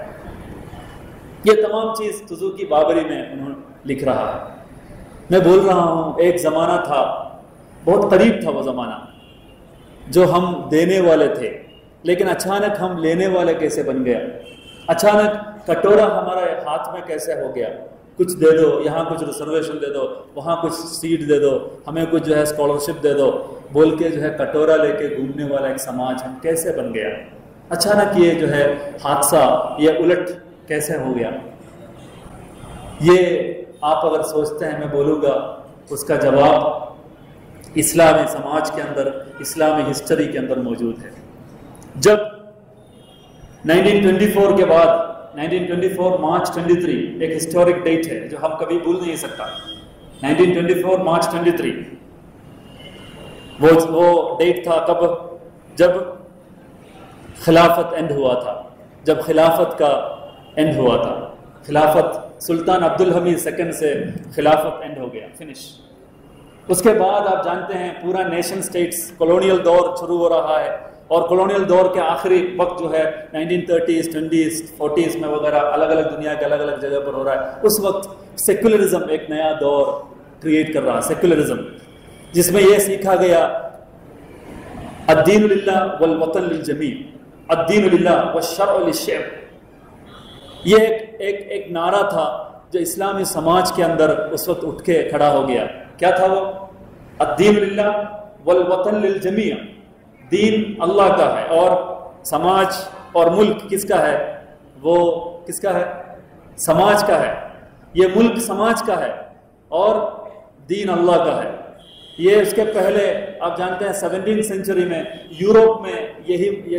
Speaker 1: یہ تمام چیز تزوکی بابری میں انہوں نے لکھ رہا ہے۔ میں بول رہا ہوں ایک زمانہ تھا، بہت قریب تھا وہ زمانہ، جو ہم دینے والے تھے، لیکن اچانک ہم لینے والے کیسے بن گیا؟ اچانک کٹورا ہمارے ہاتھ میں کیسے ہو گیا؟ کچھ دے دو، یہاں کچھ ریزرویشن دے دو، وہاں کچھ سیٹ دے دو، ہمیں کچھ جو ہے اسکالرشپ دے دو، بول کے جو ہے کٹورا لے کے گھومنے والا ایک سماج ہم کیسے بن گیا؟ اچانک یہ جو ہے حادثہ، یہ الٹ کیسے ہو گیا؟ یہ آپ اگر سوچتے ہیں میں بولوں گا، اس کا جواب اسلامی سماج کے اندر، اسلامی ہسٹری کے اندر موجود ہے۔ جب 1924 کے بعد 1924 مارچ 23 ایک ہسٹورک ڈیٹ ہے جو ہم کبھی بھول نہیں سکتا۔ 1924 مارچ 23 وہ ڈیٹ تھا کب؟ جب خلافت اینڈ ہوا تھا، جب خلافت کا اینڈ ہوا تھا، خلافت سلطان عبدالحمید سیکنڈ سے خلافت اینڈ ہو گیا، فنش۔ اس کے بعد آپ جانتے ہیں پورا نیشن سٹیٹس کولونیل دور شروع ہو رہا ہے، اور کولونیل دور کے آخری وقت جو ہے 1930s 20s 40s میں وغیرہ الگ الگ دنیا کے الگ الگ جگہ پر ہو رہا ہے۔ اس وقت سیکولرزم ایک نیا دور کریٹ کر رہا ہے، سیکولرزم، جس میں یہ سیکھا گیا الدین للہ والوطن للجمیع، الدین للہ والشرع للشعب، یہ ایک نعرہ تھا جو اسلامی سماج کے اندر اس وقت اٹھ کے کھڑا ہو گیا۔ کیا تھا وہ؟ الدین للہ والوطن للجمیع، دین اللہ کا ہے اور سماج اور ملک کس کا ہے؟ وہ کس کا ہے؟ سماج کا ہے۔ یہ ملک سماج کا ہے اور دین اللہ کا ہے۔ یہ اس کے پہلے آپ جانتے ہیں 17 سینچری میں یورپ میں یہی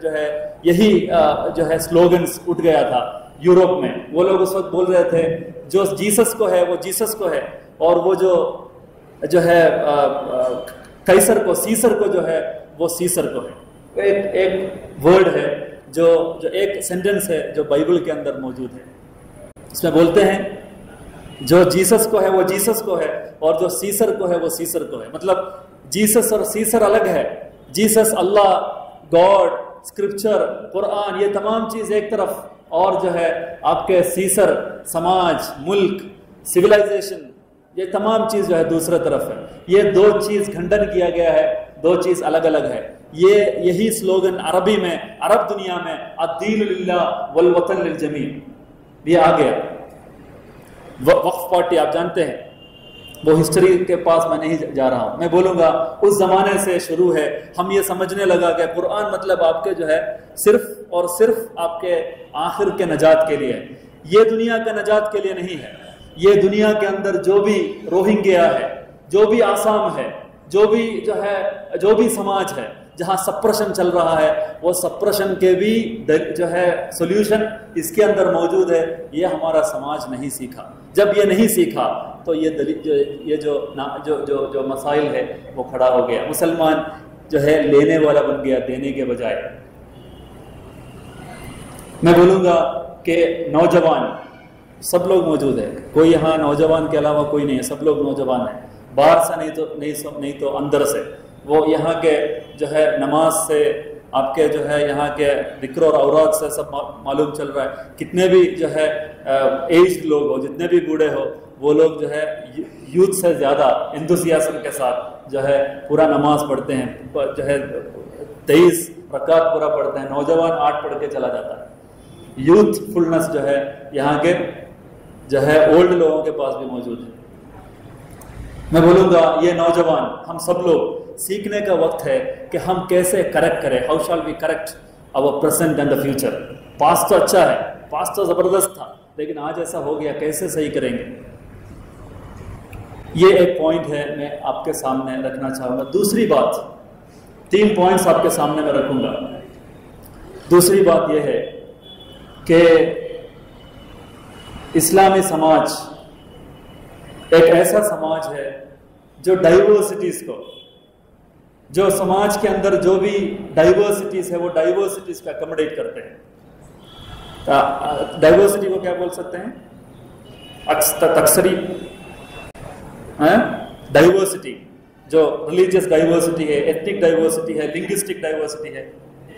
Speaker 1: جو ہے سلوگنز اٹھ گیا تھا یورپ میں۔ وہ لوگ اس وقت بول رہے تھے جو جیسس کو ہے وہ جیسس کو ہے، اور وہ جو ہے قیصر کو سیسر کو جو ہے وہ سیسر کو ہے۔ ایک ورڈ ہے جو ایک سینٹنس ہے جو بائبل کے اندر موجود ہے، اس میں بولتے ہیں جو جیسس کو ہے وہ جیسس کو ہے اور جو سیسر کو ہے وہ سیسر کو ہے۔ مطلب جیسس اور سیسر الگ ہے۔ جیسس اللہ، گاڈ، اسکرپچر، قرآن، یہ تمام چیز ایک طرف، اور جو ہے آپ کے سیسر سماج، ملک، سویلائزیشن، یہ تمام چیز جو ہے دوسرے طرف ہے۔ یہ دو چیز کھنڈن کیا گیا ہے، دو چیز الگ الگ ہے۔ یہی سلوگن عربی میں، عرب دنیا میں الدین للہ والوطن للجمیع یہ آ گیا۔ وقف پارٹی آپ جانتے ہیں، وہ ہسٹری کے پاس میں نہیں جا رہا ہوں، میں بولوں گا اس زمانے سے شروع ہے۔ ہم یہ سمجھنے لگا کہ قرآن مطلب آپ کے جو ہے صرف اور صرف آپ کے آخر کے نجات کے لیے، یہ دنیا کے نجات کے لیے نہیں ہے۔ یہ دنیا کے اندر جو بھی روہنگیا ہے، جو بھی آسام ہے، جو بھی سماج ہے جہاں سپریشن چل رہا ہے، وہ سپریشن کے بھی جو ہے سولوشن اس کے اندر موجود ہے۔ یہ ہمارا سماج نہیں سیکھا۔ جب یہ نہیں سیکھا تو یہ جو مسائل ہے وہ کھڑا ہو گیا۔ مسلمان جو ہے لینے والا بن گیا دینے کے بجائے۔ میں بولوں گا کہ نوجوان سب لوگ موجود ہیں، کوئی یہاں نوجوان کے علاوہ کوئی نہیں ہے، سب لوگ نوجوان ہیں، باہر سے نہیں تو اندر سے۔ وہ یہاں کے جو ہے نماز سے، آپ کے جو ہے یہاں کے ذکر اور اوراد سے سب معلوم چل رہا ہے۔ کتنے بھی جو ہے ایجڈ لوگ ہو، جتنے بھی بوڑھے ہو، وہ لوگ جو ہے یوتھ سے زیادہ انتھوسیازم کے ساتھ جو ہے پورا نماز پڑھتے ہیں، جو ہے 23 رکعت پورا پڑھتے ہیں۔ نوجوان 8 پڑھ کے چلا جاتا ہے۔ یوتھ فلنس جو ہے یہاں کے جو ہے اولڈ لوگوں کے پاس بھی موجود ہے۔ میں بولوں گا یہ نوجوان ہم سب لوگ سیکھنے کا وقت ہے کہ ہم کیسے کریکٹ کریں۔ How shall we correct our present and the future۔ Past تو اچھا ہے، پاسٹ تو زبردست تھا، لیکن آج ایسا ہو گیا، کیسے صحیح کریں گے؟ یہ ایک پوائنٹ ہے میں آپ کے سامنے رکھنا چاہوں گا۔ دوسری بات، 3 پوائنٹس آپ کے سامنے میں رکھوں گا۔ دوسری بات یہ ہے کہ اسلامی سماج ایک ایسا سماج ہے جو ڈائیورسٹیز کو، جو سماج کے اندر جو بھی ڈائیورسٹیز ہے وہ ڈائیورسٹیز کو اکموڈیٹ کرتے ہیں۔ ڈائیورسٹی کو کیا بول سکتے ہیں؟ تکثری ڈائیورسٹی، جو ریلیجیس ڈائیورسٹی ہے، ایتھنک ڈائیورسٹی ہے، لنگوسٹک ڈائیورسٹی ہے،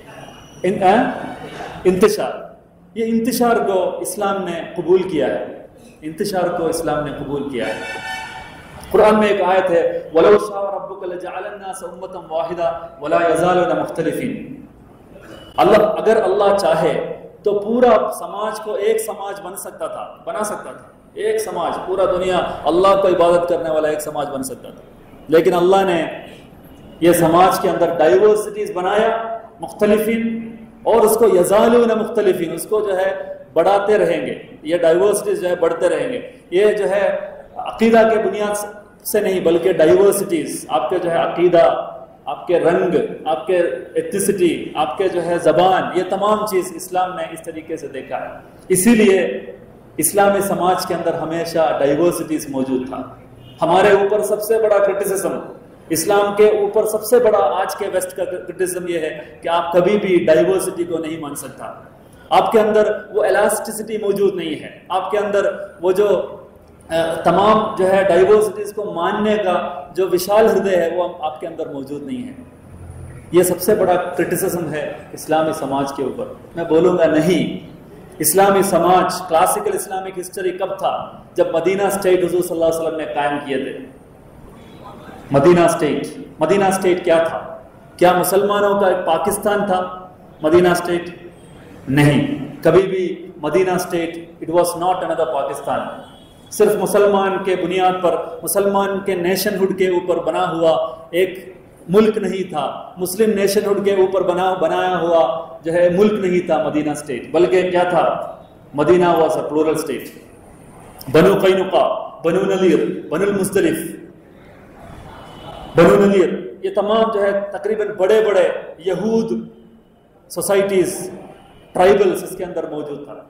Speaker 1: انتشار۔ یہ انتشار کو اسلام نے قبول کیا ہے، انتشار کو اسلام نے قبول کیا ہے۔ قرآن میں ایک آیت ہے وَلَوْ شَاءَ رَبُّكَ لَجَعَلَ النَّاسَ أُمَّةً وَاحِدَةً وَلَا يَزَالُونَ مُخْتَلِفِينَ۔ اگر اللہ چاہے تو پورا سماج کو ایک سماج بنا سکتا تھا، ایک سماج، پورا دنیا اللہ کو عبادت کرنے والا ایک سماج بن سکتا تھا، لیکن اللہ نے یہ سماج کے اندر ڈائیورسٹیز بنایا، مختلفین، اور اس کو یزالون مختلفین، اس کو جو ہے بڑھاتے رہیں گے۔ یہ ڈائیورسٹیز جو ہے بڑھتے رہیں گے۔ یہ جو ہے عقیدہ کے بنیاد سے نہیں، بلکہ ڈائیورسٹیز، آپ کے جو ہے عقیدہ، آپ کے رنگ، آپ کے ایتھنسٹی، آپ کے جو ہے زبان، یہ تمام چیز اسلام نے اس طریقے سے دیکھا ہے۔ اسی لیے اسلامی سماج کے اندر ہمیشہ ڈائیورسٹیز موجود تھا۔ ہمارے اوپر سب سے بڑا کرٹیسزم، اسلام کے اوپر سب سے بڑا آج کے ویسٹ کا کرٹیسزم یہ ہے کہ آپ کبھی بھی ڈائیورسٹی کو نہیں مان سکتا۔ آپ کے اندر وہ الاسٹسٹی موجود نہیں ہے، آپ کے اندر وہ جو تمام جو ہے ڈائیورسٹیز کو ماننے کا جو وشال ہردے ہے وہ آپ کے اندر موجود نہیں ہے۔ یہ سب سے بڑا کرٹیسزم ہے اسلامی سماج کے اوپر۔ میں بولوں گا نہیں، اسلامی سماج، کلاسیکل اسلامک ہسٹری کب تھا؟ جب مدینہ اسٹیٹ حضور صلی اللہ علیہ وسلم نے قائم کیے تھے۔ مدینہ اسٹیٹ کیا تھا؟ کیا مسلمانوں کا ایک پاکستان تھا مدینہ اسٹیٹ؟ نہیں، کبھی بھی Madina state it was not اندر پاکستان. صرف مسلمان کے بنیاد پر، مسلمان کے نیشن ہوڈ کے اوپر بنا ہوا ایک ملک نہیں تھا، مسلم نیشن ہوڈ کے اوپر بنایا ہوا جو ہے ملک نہیں تھا مدینہ اسٹیٹ، بلکہ کیا تھا؟ Madina was a plural state. بنو قینقاع، بنو نذیر، بنو المزدلف، بنو نذیر، یہ تمام جو ہے تقریباً بڑے بڑے یہود سوسائٹیز، ٹرائبلز اس کے اندر موجود تھا،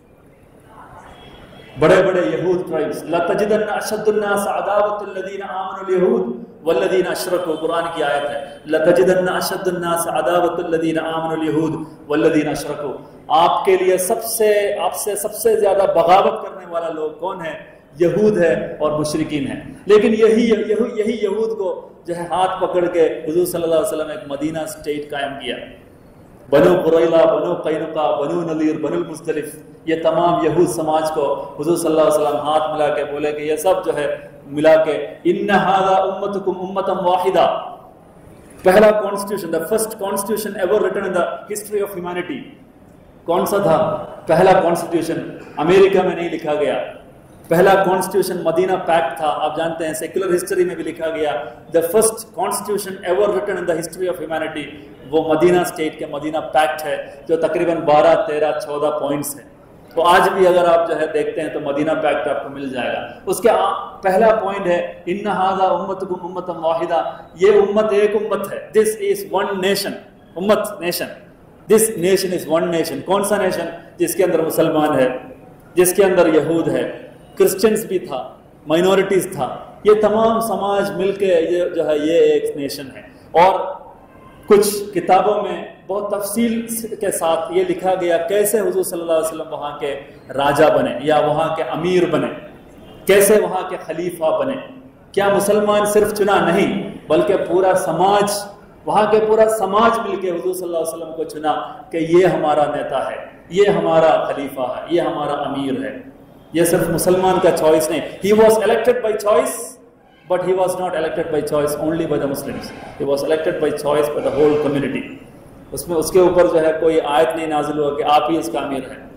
Speaker 1: بڑے بڑے یہود ٹرائبز. لَتَجِدَنَّ أَشَدُّ النَّاسِ عَدَاوَةَ الَّذِينَ آمَنُوا الْيَهُودُ وَالَّذِينَ أَشْرَكُوا، قرآن کی آیت ہے. لَتَجِدَنَّ أَشَدُّ النَّاسِ عَدَاوَةَ الَّذِينَ آمَنُوا الْيَهُودُ وَالَّذِينَ أَشْرَكُوا. آپ کے لیے سب سے زیادہ بغاوت کرنے والا لوگ کون ہے؟ یہود ہے اور مشرکین ہیں. لیکن یہی یہود کو جو ہے ہاتھ پکڑ کے حضور صلی اللہ علیہ وسلم ایک مدینہ اسٹیٹ قائم کیا. بنو قریظہ، بنو قینقاع، بنو نذیر، بنو المزدلف، یہ تمام یہود سماج کو حضور صلی اللہ علیہ وسلم ہاتھ ملا کے بولے کہ یہ سب جو ہے ملا کے ان ھذا امتکم امۃ واحدہ. پہلا constitution, the first constitution ever written in the history of humanity کون سا تھا؟ پہلا کانسٹیٹیوشن امریکہ میں نہیں لکھا گیا، پہلا کانسٹیٹیوشن مدینہ پیکٹ تھا. آپ جانتے ہیں سیکولر ہسٹری میں بھی لکھا گیا the first constitution ever written in the history of humanity وہ مدینہ اسٹیٹ کے مدینہ پیکٹ ہے، جو تقریباً 12 13 14 پوائنٹس ہیں. تو آج بھی اگر آپ جو ہے دیکھتے ہیں تو مدینہ پیکٹ آپ کو مل جائے گا. اس کے پہلا پوائنٹ ہے ان ھذا امتکم امۃ واحدہ، یہ امت ایک امت ہے. دس از ون نیشن، امت nation, this nation is one nation. کون سا نیشن؟ جس کے اندر مسلمان ہے، جس کے اندر یہود ہے، کرسچنز بھی تھا، مائنورٹیز تھا، یہ تمام سماج مل کے یہ جو ہے یہ ایک نیشن ہے. اور کچھ کتابوں میں بہت تفصیل کے ساتھ یہ لکھا گیا کیسے حضور صلی اللہ علیہ وسلم وہاں کے راجہ بنے یا وہاں کے امیر بنے، کیسے وہاں کے خلیفہ بنے. کیا مسلمان صرف چنا نہیں بلکہ پورا سماج، وہاں کے پورا سماج مل کے حضور صلی اللہ علیہ وسلم کو چنا کہ یہ ہمارا نیتا ہے، یہ ہمارا خلیفہ ہے، یہ ہمارا امیر ہے. یہ صرف مسلمان کا چوائس نہیں. He was elected by choice but he was not elected by choice only by the Muslims. He was elected by choice by the whole community. اس کے اوپر جو ہے کوئی آیت نہیں نازل ہوا کہ آپ ہی اس کا امیر ہیں.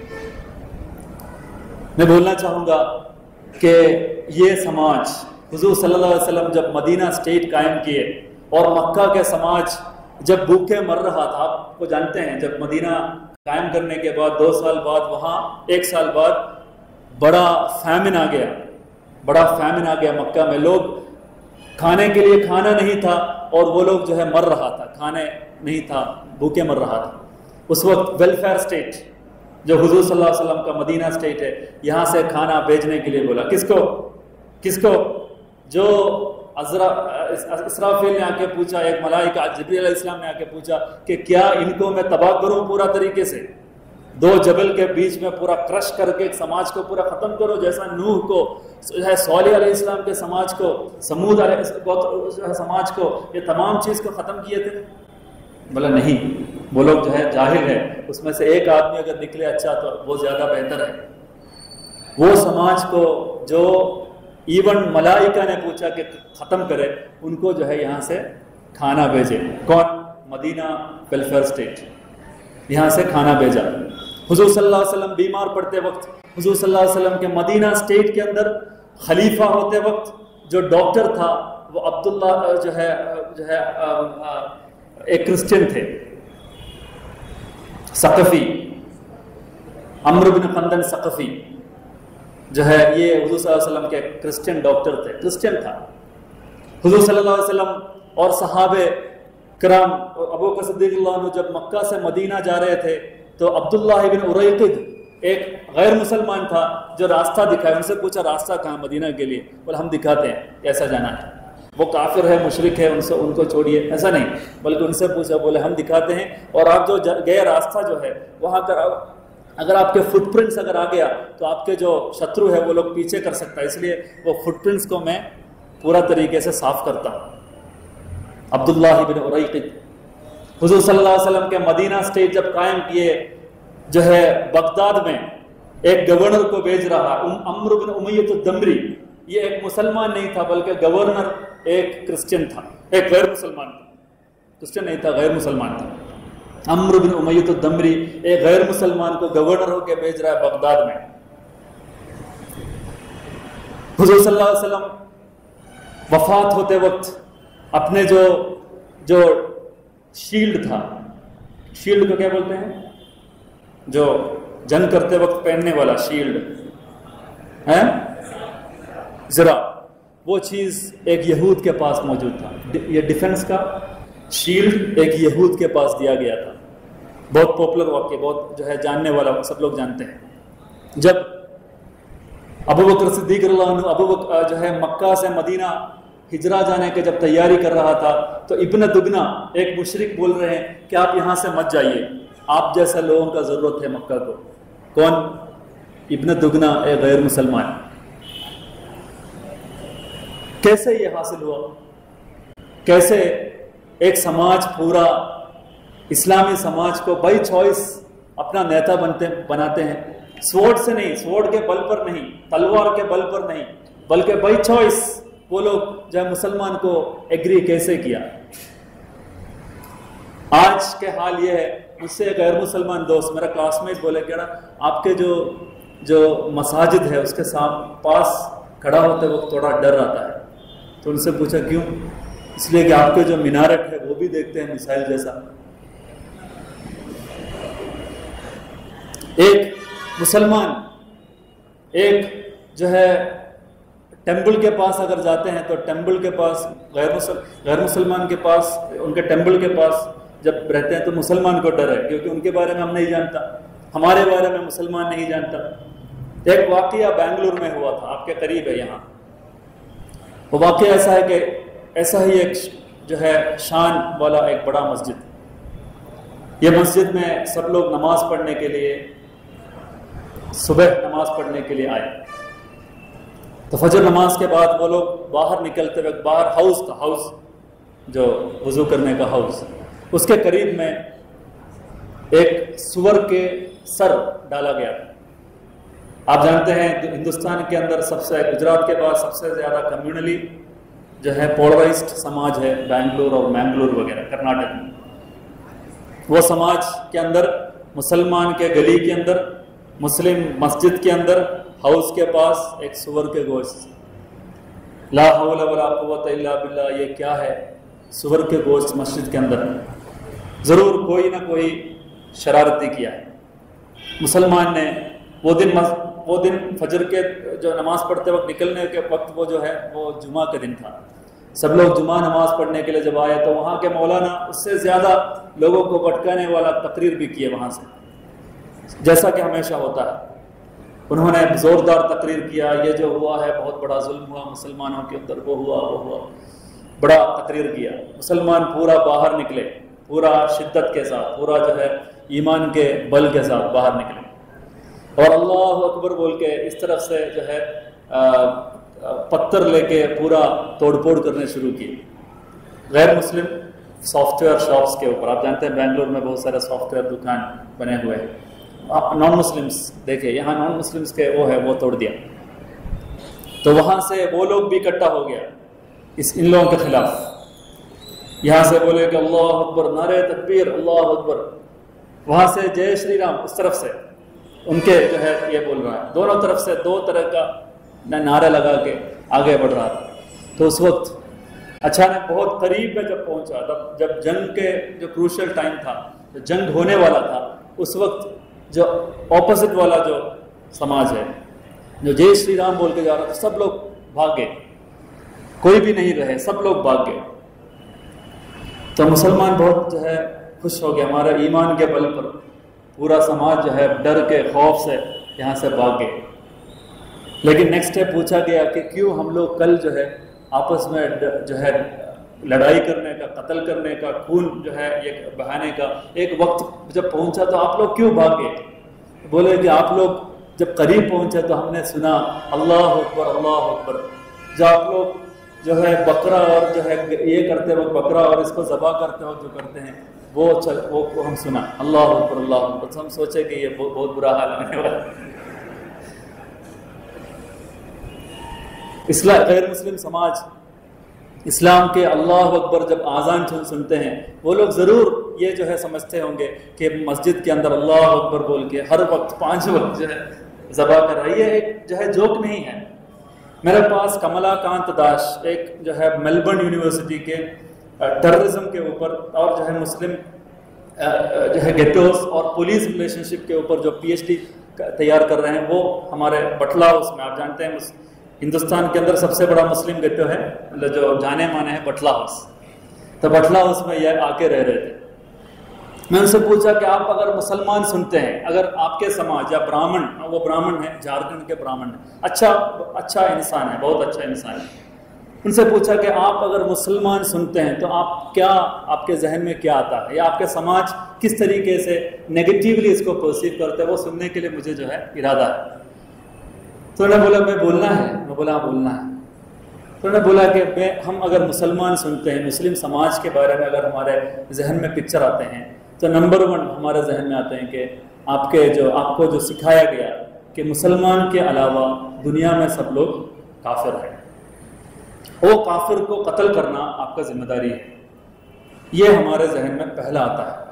Speaker 1: میں بولنا چاہوں گا کہ یہ سماج حضور صلی اللہ علیہ وسلم جب مدینہ اسٹیٹ قائم کیے اور مکہ کے سماج جب بھوکے مر رہا تھا، آپ کو جانتے ہیں جب مدینہ قائم کرنے کے بعد 2 سال بعد وہاں 1 سال بعد بڑا فیمن آ گیا مکہ میں. لوگ کھانے کے لیے کھانا نہیں تھا اور وہ لوگ جو ہے مر رہا تھا، کھانے نہیں تھا، بھوکے مر رہا تھا. اس وقت ویلفیئر اسٹیٹ جو حضور صلی اللہ علیہ وسلم کا مدینہ اسٹیٹ ہے، یہاں سے کھانا بھیجنے کے لیے بولا. کس کو؟ جو اسرافیل نے آ کے پوچھا، ایک ملائکہ جبریل علیہ السلام نے آ کے پوچھا کہ کیا ان کو میں تباہ کروں پورا طریقے سے، 2 جبل کے بیچ میں پورا کرش کر کے ایک سماج کو پورا ختم کرو، جیسا نوح کو، صالح علیہ السلام کے سماج کو، سمود علیہ سماج کو، یہ تمام چیز کو ختم کیے تھے؟ بولا نہیں، وہ لوگ جو ہے جاہل ہے، اس میں سے ایک آدمی اگر نکلے اچھا تو وہ زیادہ بہتر ہے. وہ سماج کو جو ایون ملائکہ نے پوچھا کہ ختم کرے، ان کو جو ہے یہاں سے کھانا بھیجے. کون؟ مدینہ ویلفیئر اسٹیٹ، یہاں سے کھانا بھیجا. حضور صلی اللہ علیہ وسلم بیمار پڑتے وقت، حضور صلی اللہ علیہ وسلم کے مدینہ اسٹیٹ کے اندر خلیفہ ہوتے وقت جو ڈاکٹر تھا وہ عبداللہ جو ہے ایک کرسچن تھے، ثقفی، عمرو بن قندن ثقفی جو ہے یہ حضور صلی اللہ علیہ وسلم کے کرسچن ڈاکٹر تھے، کرسچن تھا. حضور صلی اللہ علیہ وسلم اور صحابہ کرام، ابو بکر صدیق اللہ عنہ جب مکہ سے مدینہ جا رہے تھے تو عبداللہ بن اریقد ایک غیر مسلمان تھا جو راستہ دکھایا. ان سے پوچھا راستہ کہاں مدینہ کے لیے؟ بولے ہم دکھاتے ہیں کیسا جانا ہے. وہ کافر ہے، مشرک ہے، ان کو چھوڑیے، ایسا نہیں، بلکہ ان سے پوچھا، بولے ہم دکھاتے ہیں. اور آپ جو گئے راستہ جو ہے وہاں کا اگر آپ کے فٹ پرنٹس اگر آ گیا تو آپ کے جو شترو ہے وہ لوگ پیچھے کر سکتا ہے، اس لیے وہ فٹ پرنٹس کو میں پورا طریقے سے صاف کرتا ہوں. عبداللہ بن اریقد حضور صلی اللہ علیہ وسلم کے مدینہ اسٹیٹ جب قائم کیے، جو ہے بغداد میں ایک گورنر کو بھیج رہا، عمرو بن امیۃ الدمری. یہ ایک مسلمان نہیں تھا بلکہ گورنر ایک کرسچن تھا، ایک غیر مسلمان تھا. کرسچن نہیں تھا، غیر مسلمان تھا۔ عمرو بن امیہ الدمری ایک غیر مسلمان کو گورنر ہو کے بھیج رہا ہے بغداد میں۔ حضور صلی اللہ علیہ وسلم وفات ہوتے وقت اپنے جو شیلڈ تھا، شیلڈ کو کیا بولتے ہیں، جو جنگ کرتے وقت پہننے والا شیلڈ ہے، ذرا وہ چیز ایک یہود کے پاس موجود تھا۔ یہ ڈیفنس کا شیلڈ ایک یہود کے پاس دیا گیا تھا، بہت پاپولر واقعہ، بہت جو ہے جاننے والا، سب لوگ جانتے ہیں۔ جب ابو بکر صدیق رضی اللہ عنہ جو ہے مکہ سے مدینہ ہجرہ جانے کے جب تیاری کر رہا تھا تو ابن دگنا ایک مشرک بول رہے ہیں کہ آپ یہاں سے مت جائیے، آپ جیسے لوگوں کا ضرورت ہے مکہ کو۔ کون؟ ابن دگنا ایک غیر مسلمان۔ کیسے یہ حاصل ہوا؟ کیسے ایک سماج پورا اسلامی سماج کو بائی چوائس اپنا نیتا بناتے ہیں، سوڈ سے نہیں، سوڈ کے بل پر نہیں، تلوار کے بل پر نہیں، بلکہ بائی چوائس وہ لوگ جو ہے مسلمان کو ایگری کیسے کیا؟ آج کے حال یہ ہے، مجھ سے ایک غیر مسلمان دوست میرا کلاس میٹ بولے کہ آپ کے جو مساجد ہے اس کے پاس کھڑا ہوتے وقت تھوڑا ڈر آتا ہے۔ تو ان سے پوچھا کیوں؟ اس لیے کہ آپ کے جو مینارٹ ہے وہ بھی دیکھتے ہیں میسائل جیسا۔ ایک مسلمان ایک جو ہے ٹیمپل کے پاس اگر جاتے ہیں تو ٹیمپل کے پاس غیر مسلمان کے پاس، ان کے ٹیمپل کے پاس جب رہتے ہیں تو مسلمان کو ڈر ہے، کیونکہ ان کے بارے میں ہم نہیں جانتا، ہمارے بارے میں مسلمان نہیں جانتا۔ ایک واقعہ بنگلور میں ہوا تھا، آپ کے قریب ہے یہاں۔ وہ واقعہ ایسا ہے کہ ایسا ہی ایک جو ہے شان والا ایک بڑا مسجد، یہ مسجد میں سب لوگ نماز پڑھنے کے لیے، صبح نماز پڑھنے کے لیے آئے۔ تو فجر نماز کے بعد وہ لوگ باہر نکلتے وقت باہر ہاؤس تھا، ہاؤس جو وضو کرنے کا ہاؤس، اس کے قریب میں ایک سور کے سر ڈالا گیا۔ آپ جانتے ہیں ہندوستان کے اندر گجرات کے بعد سب سے زیادہ کمیونلی جو ہے پولرائزڈ سماج ہے بنگلور اور مینگلور وغیرہ، کرناٹک میں۔ وہ سماج کے اندر مسلمان کے گلی کے اندر، مسلم مسجد کے اندر، ہاؤس کے پاس ایک سور کے گوشت، لا حول ولا قوت الا باللہ، یہ کیا ہے؟ سور کے گوشت مسجد کے اندر۔ ضرور کوئی نہ کوئی شرارتی کیا ہے۔ مسلمان نے وہ دن فجر کے جو نماز پڑھتے وقت نکلنے کے وقت وہ جو ہے وہ جمعہ کا دن تھا، سب لوگ جمعہ نماز پڑھنے کے لیے جب آئے تو وہاں کے مولانا اس سے زیادہ لوگوں کو بھٹکانے والا تقریر بھی کیے وہاں سے، جیسا کہ ہمیشہ ہوتا ہے۔ انہوں نے زوردار تقریر کیا، یہ جو ہوا ہے بہت بڑا ظلم ہوا مسلمانوں کے اندر، وہ ہوا، بڑا تقریر کیا۔ مسلمان پورا باہر نکلے، پورا شدت کے ساتھ، پورا جو ہے ایمان کے بل کے ساتھ باہر نکلے، اور اللہ اکبر بول کے اس طرف سے جو ہے پتھر لے کے پورا توڑ پھوڑ کرنے شروع کیے۔ غیر مسلم سافٹ ویئر شاپس کے اوپر، آپ جانتے ہیں بنگلور میں بہت سارے سافٹ ویئر دکان بنے ہوئے ہیں، نان مسلمس دیکھیں یہاں نان مسلمس کے وہ توڑ دیا۔ تو وہاں سے وہ لوگ بھی اکٹھا ہو گیا ان لوگوں کے خلاف، یہاں سے بولے کہ اللہ اکبر، نعرہ تکبیر، اللہ اکبر، وہاں سے جے شری رام، اس طرف سے ان کے جو ہے یہ بول رہا ہے، دونوں طرف سے دو طرح کا نعرہ لگا کے آگے بڑھ رہا تھا۔ تو اس وقت اچانک بہت قریب میں جب پہنچا، تب جب جنگ کے جو کروشل ٹائم تھا، جو جنگ ہونے والا تھا، اس وقت جو اپوزٹ والا جو سماج ہے جو جے شری رام بول کے جا رہا تھا، سب لوگ بھاگ گئے، کوئی بھی نہیں رہے، سب لوگ بھاگ گئے۔ تو مسلمان بہت جو ہے خوش ہو گیا، ہمارا ایمان کے بل پر پورا سماج جو ہے ڈر کے خوف سے یہاں سے بھاگ گئے۔ لیکن نیکسٹ ڈے پوچھا گیا کہ کیوں ہم لوگ کل جو ہے آپس میں جو ہے لڑائی کرنے کا، قتل کرنے کا، خون جو ہے یہ بہانے کا ایک وقت جب پہنچا تو آپ لوگ کیوں بھاگ گئے؟ بولے کہ آپ لوگ جب قریب پہنچے تو ہم نے سنا اللہ اکبر، اللہ اکبر، جو آپ لوگ جو ہے بکرا اور جو ہے یہ کرتے وقت، بکرا اور اس کو ذبح کرتے وقت جو کرتے ہیں وہ ہم سنا اللہ اکبر، اللہ اکبر۔ ہم سوچے کہ یہ بہت برا حال ہونے والا ہے۔ غیر مسلم سماج اسلام کے اللہ اکبر جب آذان سنتے ہیں وہ لوگ ضرور یہ جو ہے سمجھتے ہوں گے کہ مسجد کے اندر اللہ اکبر بول کے ہر وقت 5 وقت جو ہے ذبح کر رہا ہے. یہ ایک جو ہے جوک نہیں ہے. میرے پاس کملا کانت داش ایک جو ہے میلبرن یونیورسٹی کے ٹیررزم کے اوپر اور جو ہے مسلم جو ہے گیٹوز اور پولیس ریلیشن شپ کے اوپر جو پی ایچ ڈی تیار کر رہے ہیں، وہ ہمارے بٹلہ ہاؤس میں، آپ جانتے ہیں ہندوستان کے اندر سب سے بڑا مسلم گیٹو ہے جو جانے مانے ہیں بٹلہ ہاؤس. تو بٹلہ ہاؤس میں یہ آ کے رہ رہے تھے. میں ان سے پوچھا کہ آپ اگر مسلمان سنتے ہیں، اگر آپ کے سماج یا برامن، وہ برامن ہے جھارکھنڈ کے برامن ہیں، اچھا انسان ہے، بہت اچھا انسان ہے. ان سے پوچھا کہ آپ اگر مسلمان سنتے ہیں تو آپ کے ذہن میں کیا آتا ہے، یا آپ کے سماج کس طریقے سے نیگیٹیولی اس کو پرسیو کرتے ہیں، وہ سننے کے لیے مجھے جو ہے ارادہ ہے. تو انہوں نے بولا میں بولنا ہے. میں بولا بولنا ہے. تو انہوں نے بولا کہ ہم اگر مسلمان سنتے ہیں، مسلم سماج کے بارے میں اگر ہمارے ذہن میں پکچر آتے ہیں تو نمبر 1 ہمارے ذہن میں آتے ہیں کہ آپ کو جو سکھایا گیا کہ مسلمان کے علاوہ دنیا میں سب لوگ کافر ہیں، وہ کافر کو قتل کرنا آپ کا ذمہ داری ہے. یہ ہمارے ذہن میں پہلا آتا ہے.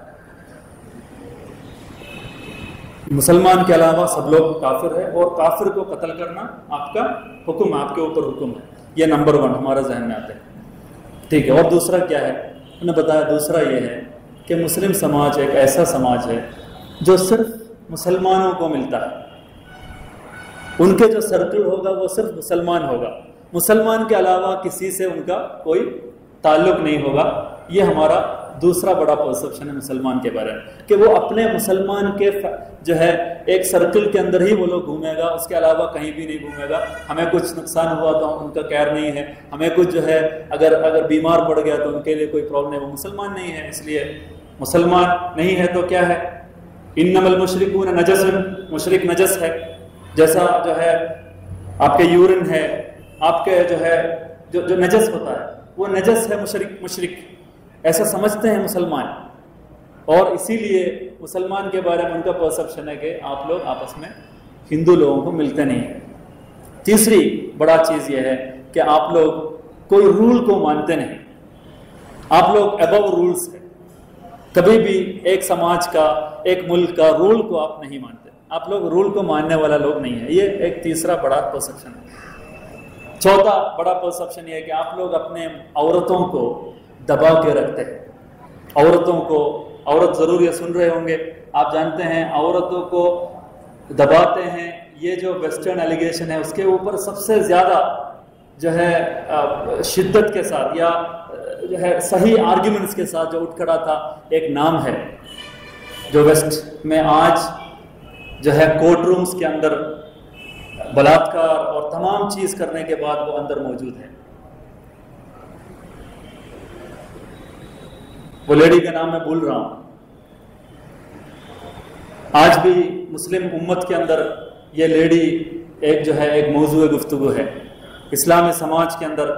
Speaker 1: مسلمان کے علاوہ سب لوگ کافر ہے اور کافر کو قتل کرنا آپ کا حکم ہے، آپ کے اوپر حکم ہے. یہ نمبر 1 ہمارے ذہن میں آتے ہیں. ٹھیک ہے. اور دوسرا کیا ہے؟ انہوں نے بتایا دوسرا یہ ہے کہ مسلم سماج ایک ایسا سماج ہے جو صرف مسلمانوں کو ملتا ہے. ان کے جو سرکل ہوگا وہ صرف مسلمان ہوگا، مسلمان کے علاوہ کسی سے ان کا کوئی تعلق نہیں ہوگا. یہ ہمارا دوسرا بڑا پرسپشن ہے مسلمان کے بارے میں، کہ وہ اپنے مسلمان کے جو ہے ایک سرکل کے اندر ہی وہ لوگ گھومے گا، اس کے علاوہ کہیں بھی نہیں گھومے گا. ہمیں کچھ نقصان ہوا تو ان کا کیئر نہیں ہے، ہمیں کچھ جو ہے اگر بیمار پڑ گیا تو ان کے لیے کوئی پرابلم نہیں. وہ مسلمان نہیں ہے، اس لیے مسلمان نہیں ہے تو کیا ہے؟ انما المشرکون نجس، مشرک نجس ہے. جیسا جو ہے آپ کے یورین ہے، آپ کے جو ہے جو نجس ہوتا ہے وہ نجس ہے، مشرک ایسا سمجھتے ہیں مسلمان. اور اسی لیے مسلمان کے بارے میں ان کا پرسپشن ہے کہ آپ لوگ آپس میں ہندو لوگوں کو ملتے نہیں ہیں. تیسری بڑا چیز یہ ہے کہ آپ لوگ کوئی رول کو مانتے نہیں، آپ لوگ ابو رولز ہیں. کبھی بھی ایک سماج کا، ایک ملک کا رول کو آپ نہیں مانتے، آپ لوگ رول کو ماننے والا لوگ نہیں ہیں. یہ ایک تیسرا بڑا پرسپشن ہے. چوتھا بڑا پرسپشن یہ ہے کہ آپ لوگ اپنے عورتوں کو دبا کے رکھتے ہیں. عورت ضرور یہ سن رہے ہوں گے، آپ جانتے ہیں عورتوں کو دباتے ہیں. یہ جو ویسٹرن ایلیگیشن ہے اس کے اوپر سب سے زیادہ جو ہے شدت کے ساتھ یا جو ہے صحیح آرگیومنٹس کے ساتھ جو اٹھ کھڑا تھا، ایک نام ہے جو ویسٹ میں آج جو ہے کورٹ رومز کے اندر بلاತ್ಕಾರ اور تمام چیز کرنے کے بعد وہ اندر موجود ہے. وہ لیڈی کا نام میں بھول رہا ہوں. آج بھی مسلم امت کے اندر یہ لیڈی ایک جو ہے ایک موضوع گفتگو ہے. اسلامی سماج کے اندر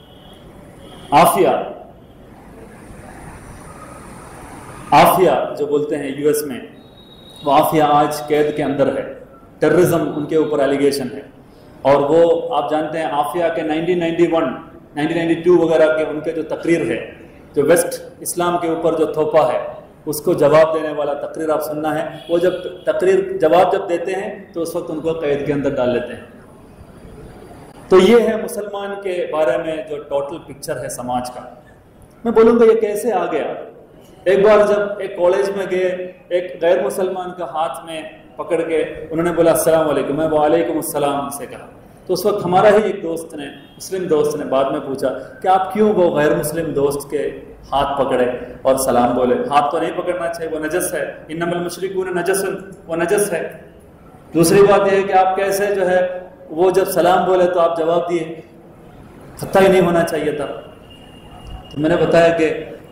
Speaker 1: آفیہ جو بولتے ہیں یو ایس میں، وہ آفیہ آج قید کے اندر ہے. ٹیررزم ان کے اوپر ایلیگیشن ہے. اور وہ آپ جانتے ہیں آفیہ کے 1991 1992 وغیرہ کے ان کے جو تقریر ہے، جو ویسٹ اسلام کے اوپر جو تھوپا ہے، اس کو جواب دینے والا تقریر آپ سننا ہے. وہ جواب جب دیتے ہیں تو اس وقت ان کو قید کے اندر ڈال لیتے ہیں. تو یہ ہے مسلمان کے بارے میں جو ٹوٹل پکچر ہے سماج کا. میں بولوں گا یہ کیسے آ گیا. ایک بار جب ایک کالج میں گئے، ایک غیر مسلمان کا ہاتھ میں پکڑ کے انہوں نے بولا السلام علیکم. میں وعلیکم السلام سے کہا. تو اس وقت ہمارا ہی ایک دوست نے، مسلم دوست نے بعد میں پوچھا کہ آپ کیوں وہ غیر مسلم دوست کے ہاتھ پکڑے اور سلام بولے؟ ہاتھ تو نہیں پکڑنا چاہیے، وہ نجس ہے. انما المشرکون نجس، وہ نجس ہے. دوسری بات یہ ہے کہ آپ کیسے جو ہے وہ جب سلام بولے تو آپ جواب دیے، خطا ہی نہیں ہونا چاہیے تھا. تو میں نے بتایا کہ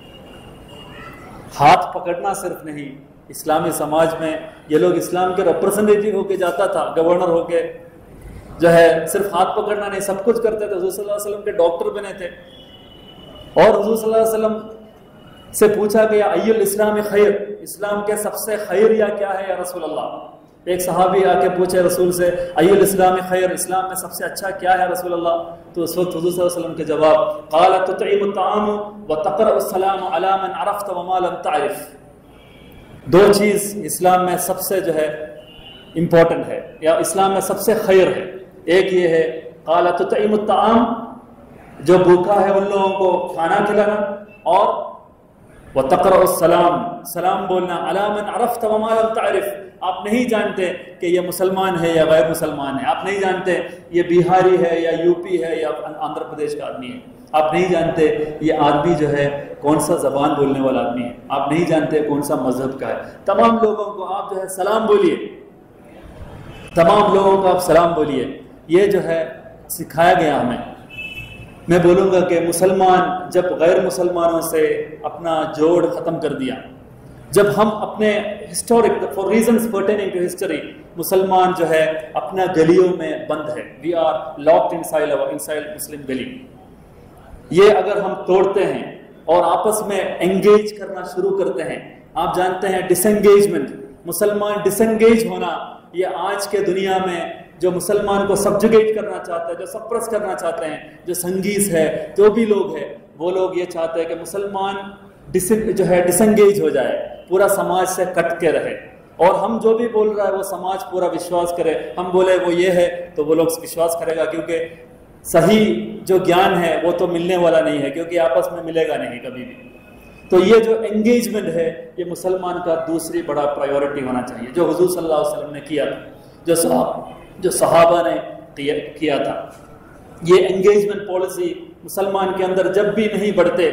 Speaker 1: ہاتھ پکڑنا صرف نہیں، اسلامی سماج میں یہ لوگ اسلام کے ریپرزنٹیٹیو ہو کے جاتا تھا، گورنر ہو کے جو ہے صرف ہاتھ پکڑنا نہیں سب کچھ کرتے تھے. حضور صلی اللہ علیہ وسلم کے ڈاکٹر بنے تھے. اور حضور صلی اللہ علیہ وسلم سے پوچھا کہ یا ای الاسلام خیر، اسلام کے سب سے خیر یا کیا ہے یا رسول اللہ؟ ایک صحابی آ کے پوچھے رسول سے ای الاسلام خیر، اسلام میں سب سے اچھا کیا ہے رسول اللہ؟ تو اس وقت حضور صلی اللہ علیہ وسلم کے جواب قال تطعم الطعام وتقرأ السلام على من عرفت وما لم تعرف. دو چیز اسلام میں سب سے جو ہے امپورٹنٹ ہے یا اسلام میں سب سے خیر ہے. ایک یہ ہے قال تطعم الطعام، جو بھوکا ہے ان لوگوں کو کھانا کھلانا، اور وتقرأ السلام، سلام بولنا، علی من عرفت وما لم تعرف، آپ نہیں جانتے کہ یہ مسلمان ہے یا غیر مسلمان ہے، آپ نہیں جانتے یہ بہاری ہے یا یو پی ہے یا آندھرا پردیش کا آدمی ہے، آپ نہیں جانتے یہ آدمی جو ہے کون سا زبان بولنے والا آدمی ہے، آپ نہیں جانتے کون سا مذہب کا ہے. تمام لوگوں کو آپ جو ہے سلام بولیے، تمام لوگوں کو آپ سلام بولیے. یہ جو ہے سکھایا گیا ہمیں. میں بولوں گا کہ مسلمان جب غیر مسلمانوں سے اپنا جوڑ ختم کر دیا، جب ہم اپنے historic for reasons pertaining to history, مسلمان جو ہے اپنا گلیوں میں بند ہے، we are locked inside Muslim gali. یہ اگر ہم توڑتے ہیں اور آپس میں انگیج کرنا شروع کرتے ہیں، آپ جانتے ہیں ڈس انگیجمنٹ، مسلمان ڈس انگیج ہونا، یہ آج کے دنیا میں جو مسلمان کو سبجوگیٹ کرنا چاہتا ہے، جو سپریس کرنا چاہتے ہیں، جو سنگیز ہے، جو بھی لوگ ہیں، وہ لوگ یہ چاہتے ہیں کہ مسلمان جو ہے ڈس انگیج ہو جائے، پورا سماج سے کٹ کے رہے، اور ہم جو بھی بول رہا ہے وہ سماج پورا وشواس کرے. ہم بولے وہ یہ ہے تو وہ لوگ وشواس کرے گا، کیونکہ صحیح جو گیان ہے وہ تو ملنے والا نہیں ہے، کیونکہ آپس میں ملے گا نہیں کبھی بھی. تو یہ جو انگیجمنٹ ہے یہ مسلمان کا دوسری بڑا پرائیورٹی ہونا چاہیے، جو حضور صلی اللہ علیہ وسلم نے کیا تھا، جو صحابہ نے کیا تھا. یہ انگیجمنٹ پالیسی مسلمان کے اندر جب بھی نہیں بڑھتے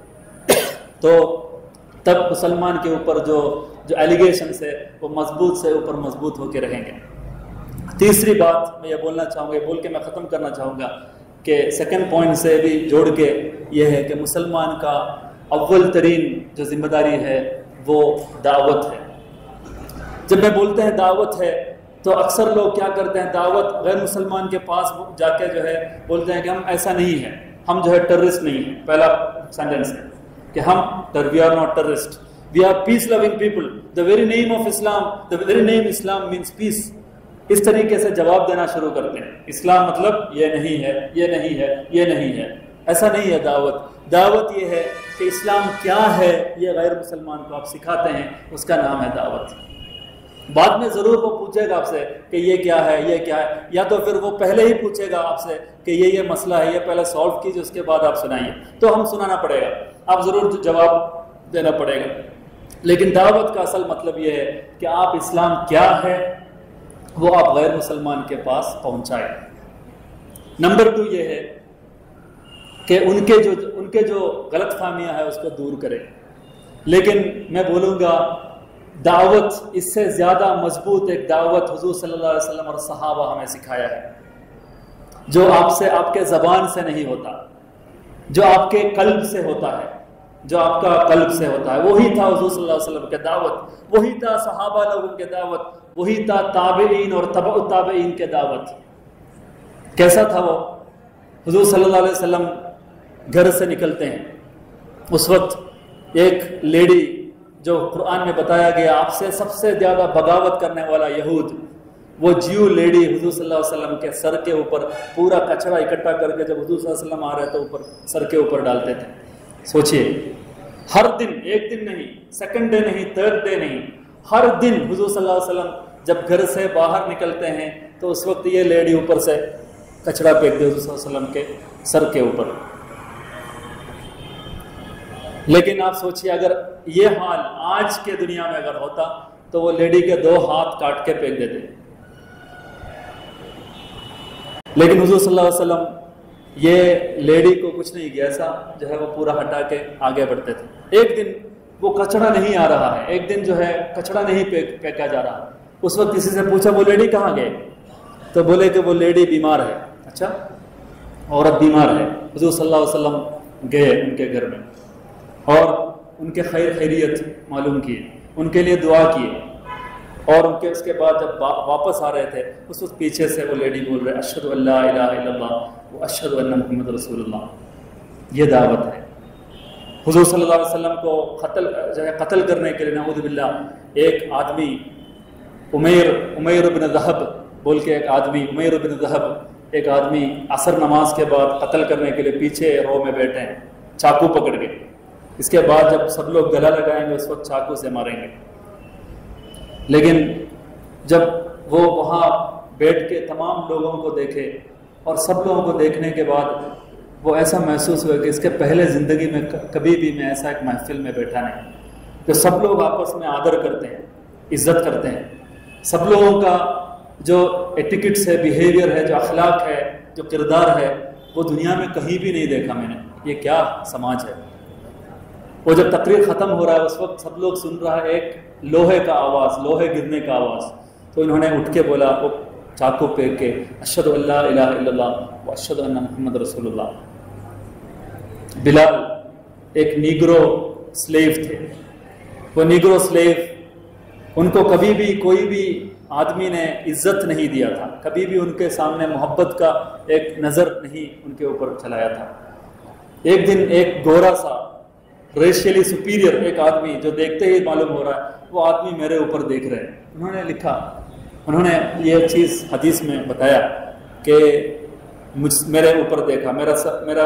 Speaker 1: تو تب مسلمان کے اوپر جو ایلیگیشنز ہے وہ مضبوط سے اوپر مضبوط ہو کے رہیں گے. تیسری بات میں یہ بولنا چاہوں گا، یہ بول کے میں ختم کرنا چاہوں گا کہ سیکنڈ پوائنٹ سے بھی جوڑ کے یہ ہے کہ مسلمان کا اول ترین جو ذمہ داری ہے وہ دعوت ہے. جب میں بولتے ہیں دعوت ہے تو اکثر لوگ کیا کرتے ہیں، دعوت غیر مسلمان کے پاس جا کے جو ہے بولتے ہیں کہ ہم ایسا نہیں ہیں، ہم جو ہے ٹیررسٹ نہیں ہیں. پہلا سینٹنس ہے کہ ہم we are not terrorist, we are peace loving people, the very name of Islam, the very name Islam means peace. اس طریقے سے جواب دینا شروع کرتے ہیں. اسلام مطلب یہ نہیں ہے، یہ نہیں ہے، یہ نہیں ہے. ایسا نہیں ہے دعوت یہ ہے کہ اسلام کیا ہے یہ غیر مسلمان کو آپ سکھاتے ہیں، اس کا نام ہے دعوت. بعد میں ضرور وہ پوچھے گا آپ سے کہ یہ کیا ہے، یہ کیا ہے، یا تو پھر وہ پہلے ہی پوچھے گا آپ سے کہ یہ مسئلہ ہے، یہ پہلے سالو کیجیے، اس کے بعد آپ سنائیے. تو ہم سنانا پڑے گا، آپ ضرور جواب دینا پڑے گا. لیکن دعوت کا اصل مطلب یہ ہے کہ آپ اسلام کیا ہے وہ آپ غیر مسلمان کے پاس پہنچائیں. نمبر 2 یہ ہے کہ ان کے جو غلط فہمیاں ہیں اس کو دور کریں. لیکن میں بولوں گا دعوت اس سے زیادہ مضبوط ایک دعوت حضور صلی اللہ علیہ وسلم اور صحابہ ہمیں سکھایا ہے، جو آپ کے زبان سے نہیں ہوتا، جو آپ کے قلب سے ہوتا ہے، جو آپ کا قلب سے ہوتا ہے. وہی تھا حضور صلی اللہ علیہ وسلم کے دعوت، وہی تھا صحابہ لوگوں کے دعوت، وہی تھا تابعین اور تبع التابعین کے دعوت. کیسا تھا وہ؟ حضور صلی اللہ علیہ وسلم گھر سے نکلتے ہیں، اس وقت ایک لیڈی جو قرآن میں بتایا گیا آپ سے سب سے زیادہ بغاوت کرنے والا یہود، وہ جیو لیڈی حضور صلی اللہ علیہ وسلم کے سر کے اوپر پورا کچرا اکٹھا کر کے جب حضور صلی اللہ علیہ وسلم آ رہے تو اوپر سر کے اوپر ڈالتے تھے. سوچئے، ہر دن، ایک دن نہیں، سیکنڈ ڈے نہیں، تھرڈ ڈے نہیں، ہر دن حضور صلی اللہ علیہ وسلم جب گھر سے باہر نکلتے ہیں تو اس وقت یہ لیڈی اوپر سے کچرا پھینک دے حضور صلی اللہ علیہ وسلم کے سر کے اوپر. لیکن آپ سوچئے اگر یہ حال آج کے دنیا میں اگر ہوتا تو وہ لیڈی کے 2 ہاتھ کاٹ کے پھینک دیتے. لیکن حضور صلی اللہ علیہ وسلم یہ لیڈی کو کچھ نہیں کیا، ایسا جو ہے وہ پورا ہٹا کے آگے بڑھتے تھے. ایک دن وہ کچڑا نہیں آ رہا ہے، ایک دن جو ہے کچڑا نہیں پھینکا جا رہا. اس وقت کسی سے پوچھا وہ لیڈی کہاں گئے، تو بولے کہ وہ لیڈی بیمار ہے. اچھا، عورت بیمار ہے. حضور صلی اللہ علیہ وسلم گئے ان کے گھر میں اور ان کے خیریت معلوم کیے، ان کے لیے دعا کیے، اور ان کے اس کے بعد جب واپس آ رہے تھے اس وقت پیچھے سے وہ لیڈی بول رہے اشہد ان لا الہ الا اللہ و اشہد ان محمد رسول اللہ. یہ دعوت ہے. حضور صلی اللہ علیہ وسلم کو قتل کرنے کے لیے نعوذ باللہ ایک آدمی उमैर बिन ज़हब बोल के एक आदमी, उमैर बिन ज़हब एक आदमी असर नमाज के बाद कत्ल करने के लिए पीछे रो में बैठे हैं चाकू पकड़ के। इसके बाद जब सब लोग गला लगाएंगे उस वक्त चाकू से मारेंगे। लेकिन जब वो वहाँ बैठ के तमाम लोगों को देखे और सब लोगों को देखने के बाद वो ऐसा महसूस हुआ कि इसके पहले ज़िंदगी में कभी भी मैं ऐसा एक महफिल में बैठा नहीं, तो सब लोग आपस में आदर करते हैं, इज्जत करते हैं, सब लोगों का जो एटिकेट्स है, बिहेवियर है, जो अखलाक है, जो किरदार है, वो दुनिया में कहीं भी नहीं देखा मैंने। ये क्या समाज है। वो जब तकरीर ख़त्म हो रहा है उस वक्त सब लोग सुन रहा है एक लोहे का आवाज़, लोहे गिरने का आवाज़। तो इन्होंने उठ के बोला, वो चाकू फेंक के, अशहदु अल्ला इलाहा इल्लल्लाह व अशहदु अन्ना मुहम्मद रसूलुल्लाह। बिलाल एक नीग्रो स्लेव थे। वो नीग्रो स्लेव, उनको कभी भी कोई भी आदमी ने इज्जत नहीं दिया था, कभी भी उनके सामने मोहब्बत का एक नज़र नहीं उनके ऊपर चलाया था। एक दिन एक गोरा सा रेशियली सुपीरियर एक आदमी, जो देखते ही मालूम हो रहा है वो आदमी मेरे ऊपर देख रहे हैं, उन्होंने लिखा, उन्होंने ये चीज़ हदीस में बताया कि मेरे ऊपर देखा, मेरा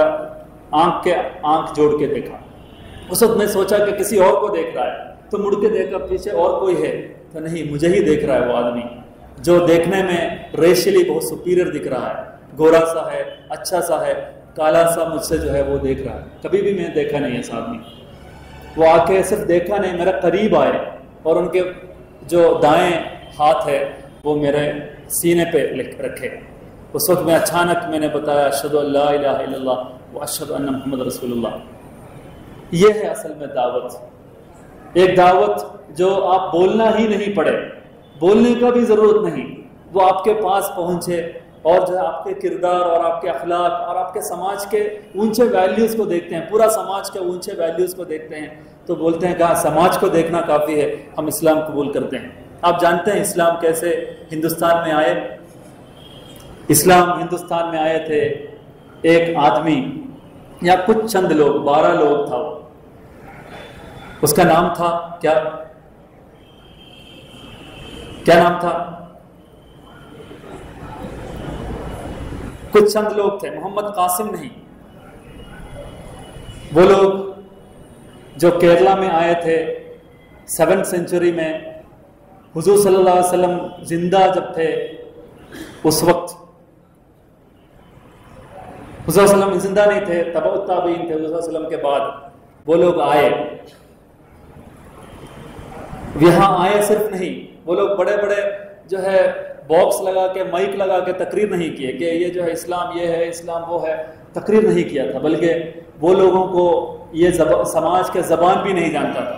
Speaker 1: आंख जोड़ के देखा। उस वक्त मैं सोचा कि किसी और को देख रहा है, तो मुड़ के देखा पीछे और कोई है, तो नहीं, मुझे ही देख रहा है वो आदमी, जो देखने में रेशियली बहुत सुपीरियर दिख रहा है, गोरा सा है, अच्छा सा है, काला सा मुझसे जो है वो देख रहा है। कभी भी मैंने देखा नहीं ऐसा आदमी। वो आके सिर्फ देखा नहीं, मेरा करीब आए और उनके जो दाएं हाथ है वो मेरे सीने पे रखे। उस वक्त मैं अचानक मैंने बताया, अशहदु अल्ला इलाहा इल्लल्लाह व अशहदु अन्ना मुहम्मद रसूलुल्लाह। ये है असल में दावत। एक दावत जो आप बोलना ही नहीं पड़े, बोलने का भी ज़रूरत नहीं, वो आपके पास पहुँचे और जो है आपके किरदार और आपके अखलाक और आपके समाज के ऊंचे वैल्यूज़ को देखते हैं, पूरा समाज के ऊंचे वैल्यूज़ को देखते हैं, तो बोलते हैं कहाँ समाज को देखना काफ़ी है, हम इस्लाम कबूल करते हैं। आप जानते हैं इस्लाम कैसे हिंदुस्तान में आए? इस्लाम हिंदुस्तान में आए थे एक आदमी या कुछ चंद लोग, 12 लोग था, उसका नाम था क्या नाम था? कुछ चंद लोग थे, मोहम्मद कासिम नहीं। वो लोग जो केरला में आए थे 7th सेंचुरी में, हुजूर सल्लल्लाहु अलैहि वसल्लम जिंदा जब थे उस वक्त, हुजूर सल्लल्लाहु अलैहि वसल्लम जिंदा नहीं थे, तबअ ताबईन थे, हुजूर सल्लल्लाहु अलैहि वसल्लम के बाद वो लोग आए। यहाँ आए सिर्फ नहीं, वो लोग बड़े बड़े जो है बॉक्स लगा के, माइक लगा के तकरीर नहीं किए कि ये जो है इस्लाम ये है, इस्लाम वो है, तकरीर नहीं किया था, बल्कि वो लोगों को ये समाज के ज़बान भी नहीं जानता था।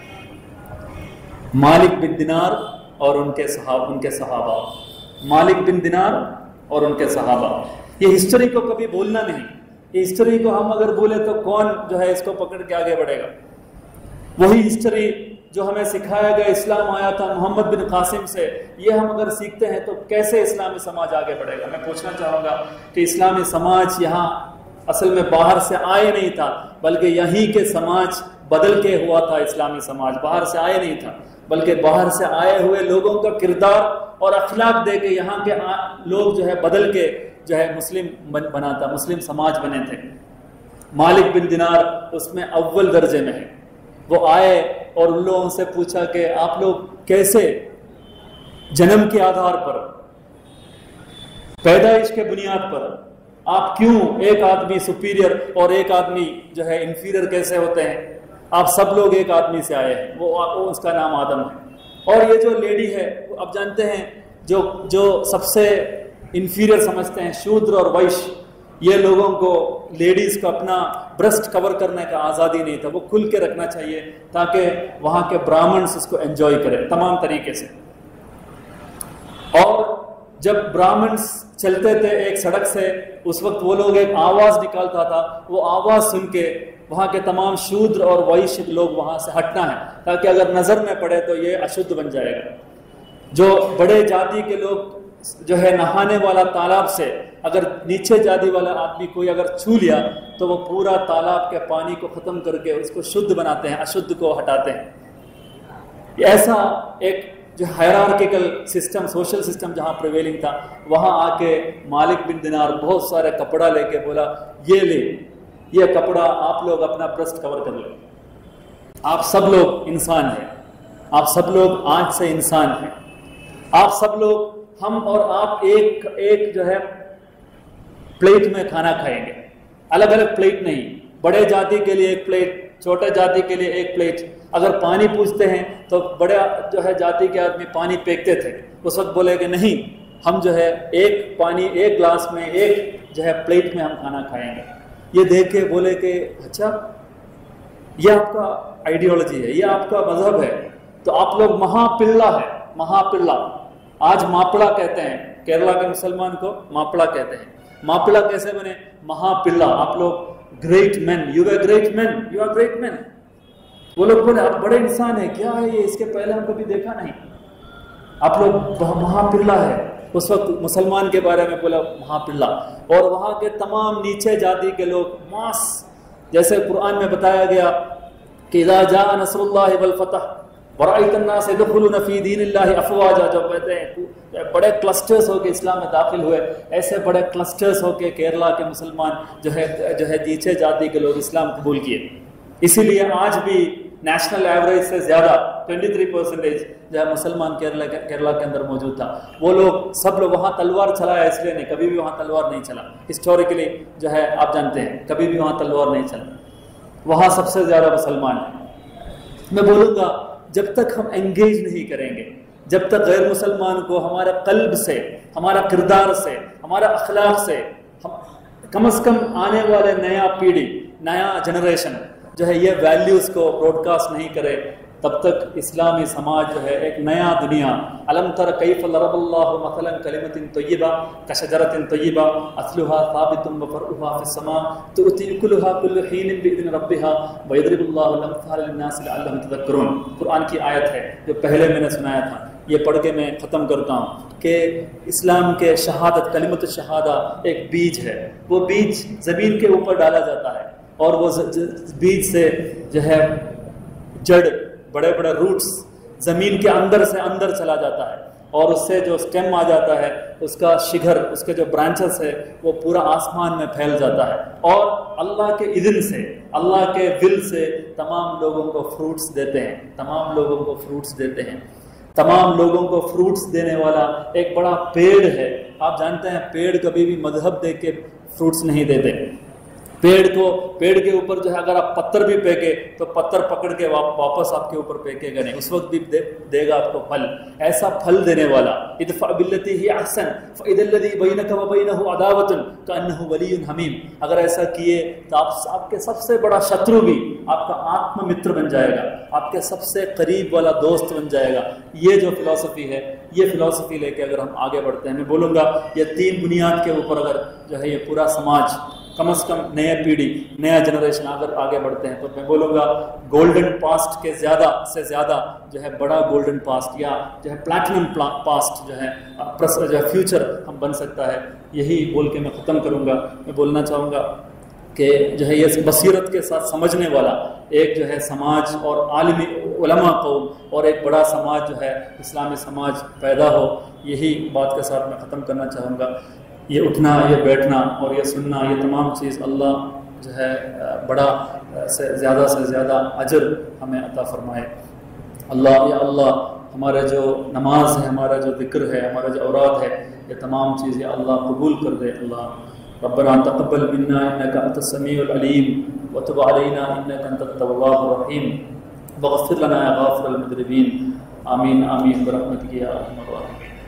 Speaker 1: मालिक बिन दिनार और उनके सहाबा, मालिक बिन दिनार और उनके सहाबा, ये हिस्ट्री को कभी भूलना नहीं। ये हिस्ट्री को हम अगर भूले तो कौन जो है इसको पकड़ के आगे बढ़ेगा? वही हिस्ट्री जो हमें सिखाया गया, इस्लाम आया था मोहम्मद बिन कासिम से, ये हम अगर सीखते हैं तो कैसे इस्लामी समाज आगे बढ़ेगा? मैं पूछना चाहूँगा कि इस्लामी समाज यहाँ असल में बाहर से आए नहीं था, बल्कि यहीं के समाज बदल के हुआ था। इस्लामी समाज बाहर से आए नहीं था, बल्कि बाहर से आए हुए लोगों का किरदार और अखलाक दे के यहाँ के लोग जो है बदल के जो है मुस्लिम बना था, मुस्लिम समाज बने थे। मालिक बिन दिनार उसमें अव्वल दर्जे में है। वो आए और उन लोगों से पूछा कि आप लोग कैसे जन्म के आधार पर, पैदाइश के बुनियाद पर आप क्यों एक आदमी सुपीरियर और एक आदमी जो है इंफीरियर कैसे होते हैं? आप सब लोग एक आदमी से आए हैं, वो उसका नाम आदम है। और ये जो लेडी है, आप जानते हैं जो सबसे इंफीरियर समझते हैं, शूद्र और वैश्य, ये लोगों को, लेडीज़ को अपना ब्रेस्ट कवर करने का आज़ादी नहीं था, वो खुल के रखना चाहिए ताकि वहाँ के ब्राह्मण्स उसको एंजॉय करें तमाम तरीके से। और जब ब्राह्मण्स चलते थे एक सड़क से, उस वक्त वो लोग एक आवाज़ निकालता था, वो आवाज़ सुन के वहाँ के तमाम शूद्र और वैश्य लोग वहाँ से हटना है, ताकि अगर नज़र में पड़े तो ये अशुद्ध बन जाएगा। जो बड़े जाति के लोग जो है नहाने वाला तालाब से अगर नीचे जाति वाला आदमी कोई अगर छू लिया तो वो पूरा तालाब के पानी को ख़त्म करके उसको शुद्ध बनाते हैं, अशुद्ध को हटाते हैं। ऐसा एक جو ہائرارکیکل سسٹم، سوشل سسٹم جہاں پریویلنگ تھا، وہاں آ کے مالک بن دینار بہت سارے کپڑا لے کے بولا یہ لے، یہ کپڑا آپ لوگ اپنا برسٹ کور کر لو، آپ سب لوگ انسان ہیں، آپ سب لوگ آنکھ سے انسان ہیں، آپ سب لوگ، ہم اور آپ ایک جو ہے پلیٹ میں کھانا کھائیں گے، الگ الگ پلیٹ نہیں، بڑے جاتی کے لیے ایک پلیٹ، چھوٹے جاتی کے لیے ایک پلیٹ۔ اگر پانی پوچھتے ہیں تو بڑے جو ہے جاتی کے آدمی پانی پھینکتے تھے، اس وقت بولے کہ نہیں، ہم جو ہے ایک پانی ایک گلاس میں ایک جو ہے پلیٹ میں ہم کھانا کھائیں گے۔ یہ دیکھ کے بولے کہ اچھا یہ آپ کا آئیڈیالوجی ہے، یہ آپ کا مذہب ہے، تو آپ لوگ مہا پلا ہے، مہا پلا، آج ماپڑا کہتے ہیں، کیرلا کے مسلمان کو ماپڑا کہتے ہیں۔ ماپڑا کیسے بنے؟ مہا پلا، آپ لوگ great man, you are great man, you are great man. وہ لوگ بولے آپ بڑے انسان ہیں، کیا ہے یہ، اس کے پہلے ہم کبھی دیکھا نہیں، آپ لوگ مہا پلا ہے۔ اس وقت مسلمان کے بارے میں بولا مہا پلا، اور وہاں کے تمام نیچے جاتی کے لوگ ماس، جیسے قرآن میں بتایا گیا کہ اذا جاء نصر اللہ والفتح ورأیت الناس يدخلون فی دین اللہ افواجا، جب کہتے ہیں بڑے کلسٹرز ہو کے اسلام میں داخل ہوئے، ایسے بڑے کلسٹرز ہو کے کیرلا کے مسلمان جو ہے نیچے جاتی کے لوگ اسلام قبول کیے۔ اسی لیے آج بھی نیشنل ایوریج سے زیادہ 23% جو ہے مسلمان کیرلا کے اندر موجود تھا۔ وہ لوگ سب لوگ وہاں تلوار چلایا اس لیے نہیں، کبھی بھی وہاں تلوار نہیں چلا، ہسٹوریکلی جو ہے آپ جانتے ہیں کبھی بھی وہاں تلوار نہیں چلا، وہاں سب سے زیادہ مسلمان ہیں۔ میں بولوں گا جب تک ہم انگیج نہیں کریں گے، جب تک غیر مسلمان کو ہمارے قلب سے، ہمارا کردار سے، ہمارا اخلاق سے، کم از کم آنے والے نیا پیڑھی، نیا جنریشن جو ہے یہ ویلیوز کو براڈ کاسٹ نہیں کرے، تب تک اسلامی سماج جو ہے ایک نیا دنیا، الم تر کیف ضرب اللہ مثلا کلمۃ طیبہ کشجرۃ طیبہ اصلها ثابت وفرعها في السماء تؤتی اکلها كل حین باذن ربها ويضرب الله الامثال للناس لعلهم يتذكرون۔ قرآن کی آیت ہے جو پہلے میں نے سنایا تھا، یہ پڑھ کے میں ختم کرتا ہوں کہ اسلام کے شہادت، کلمۃ الشہادہ ایک بیج ہے، وہ بیج زمین کے اوپر ڈالا جاتا ہے، اور وہ بیج سے جو ہے جڑ، بڑے بڑے روٹس زمین کے اندر سے اندر چلا جاتا ہے، اور اس سے جو سٹیم آ جاتا ہے، اس کا شگر، اس کے جو برانچز ہے وہ پورا آسمان میں پھیل جاتا ہے، اور اللہ کے اذن سے، اللہ کے ول سے تمام لوگوں کو فروٹس دیتے ہیں، تمام لوگوں کو فروٹس دیتے ہیں، تمام لوگوں کو فروٹس دینے والا ایک بڑا پیڑ ہے۔ آپ جانتے ہیں پیڑ کبھی بھی مذہب دیکھ کے فروٹس نہیں دیتے، پیڑ کے اوپر جو ہے اگر آپ پتھر بھی پھینکے تو پتھر پکڑ کے واپس آپ کے اوپر پھینکے گا نہیں، اس وقت بھی دے گا آپ کو پھل، ایسا پھل دینے والا۔ ادفع بالتی ہی احسن فاذا الذی بینک وبینہ عداوۃ کانہ ولی حمیم، اگر ایسا کیے تو آپ کے سب سے بڑا شترو بھی آپ کا آتم متر بن جائے گا، آپ کے سب سے قریب والا دوست بن جائے گا۔ یہ جو فلسفی ہے، یہ فلسفی لے کے اگر ہم آگے بڑھتے ہیں، میں بولوں گا یہ تین بنیاد کے اوپر اگر جو ہے یہ پورا سماج، کم از کم نئے پیڑھی، نیا جنریشن اگر آگے بڑھتے ہیں، تو میں بولوں گا گولڈن پاسٹ کے زیادہ سے زیادہ جو ہے بڑا گولڈن پاسٹ یا جو ہے پلیٹینم پاسٹ جو ہے فیوچر ہم بن سکتا ہے۔ یہی بول کے میں ختم کروں گا۔ میں بولنا چاہوں گا کہ جو ہے یہ بصیرت کے ساتھ سمجھنے والا ایک جو ہے سماج اور عالمی علماء قوم اور ایک بڑا سماج جو ہے اسلامی سماج پیدا ہو، یہی بات کے ساتھ میں ختم کرنا چاہوں گا۔ یہ اٹھنا، یہ بیٹھنا اور یہ سننا، یہ تمام چیز اللہ جو ہے بڑا سے زیادہ اجر ہمیں عطا فرمائے۔ اللہ یا اللہ ہمارے جو نماز ہے، ہمارا جو ذکر ہے، ہمارا جو اوراد ہے، یہ تمام چیزیں اللہ قبول کر دے۔ اللہ ربنا تقبل منا انك انت السميع العليم وتب علينا انك انت التواب الرحيم واغفر لنا يا غافر المذنبين آمين آمين برحمتك يا ارحم الراحمين۔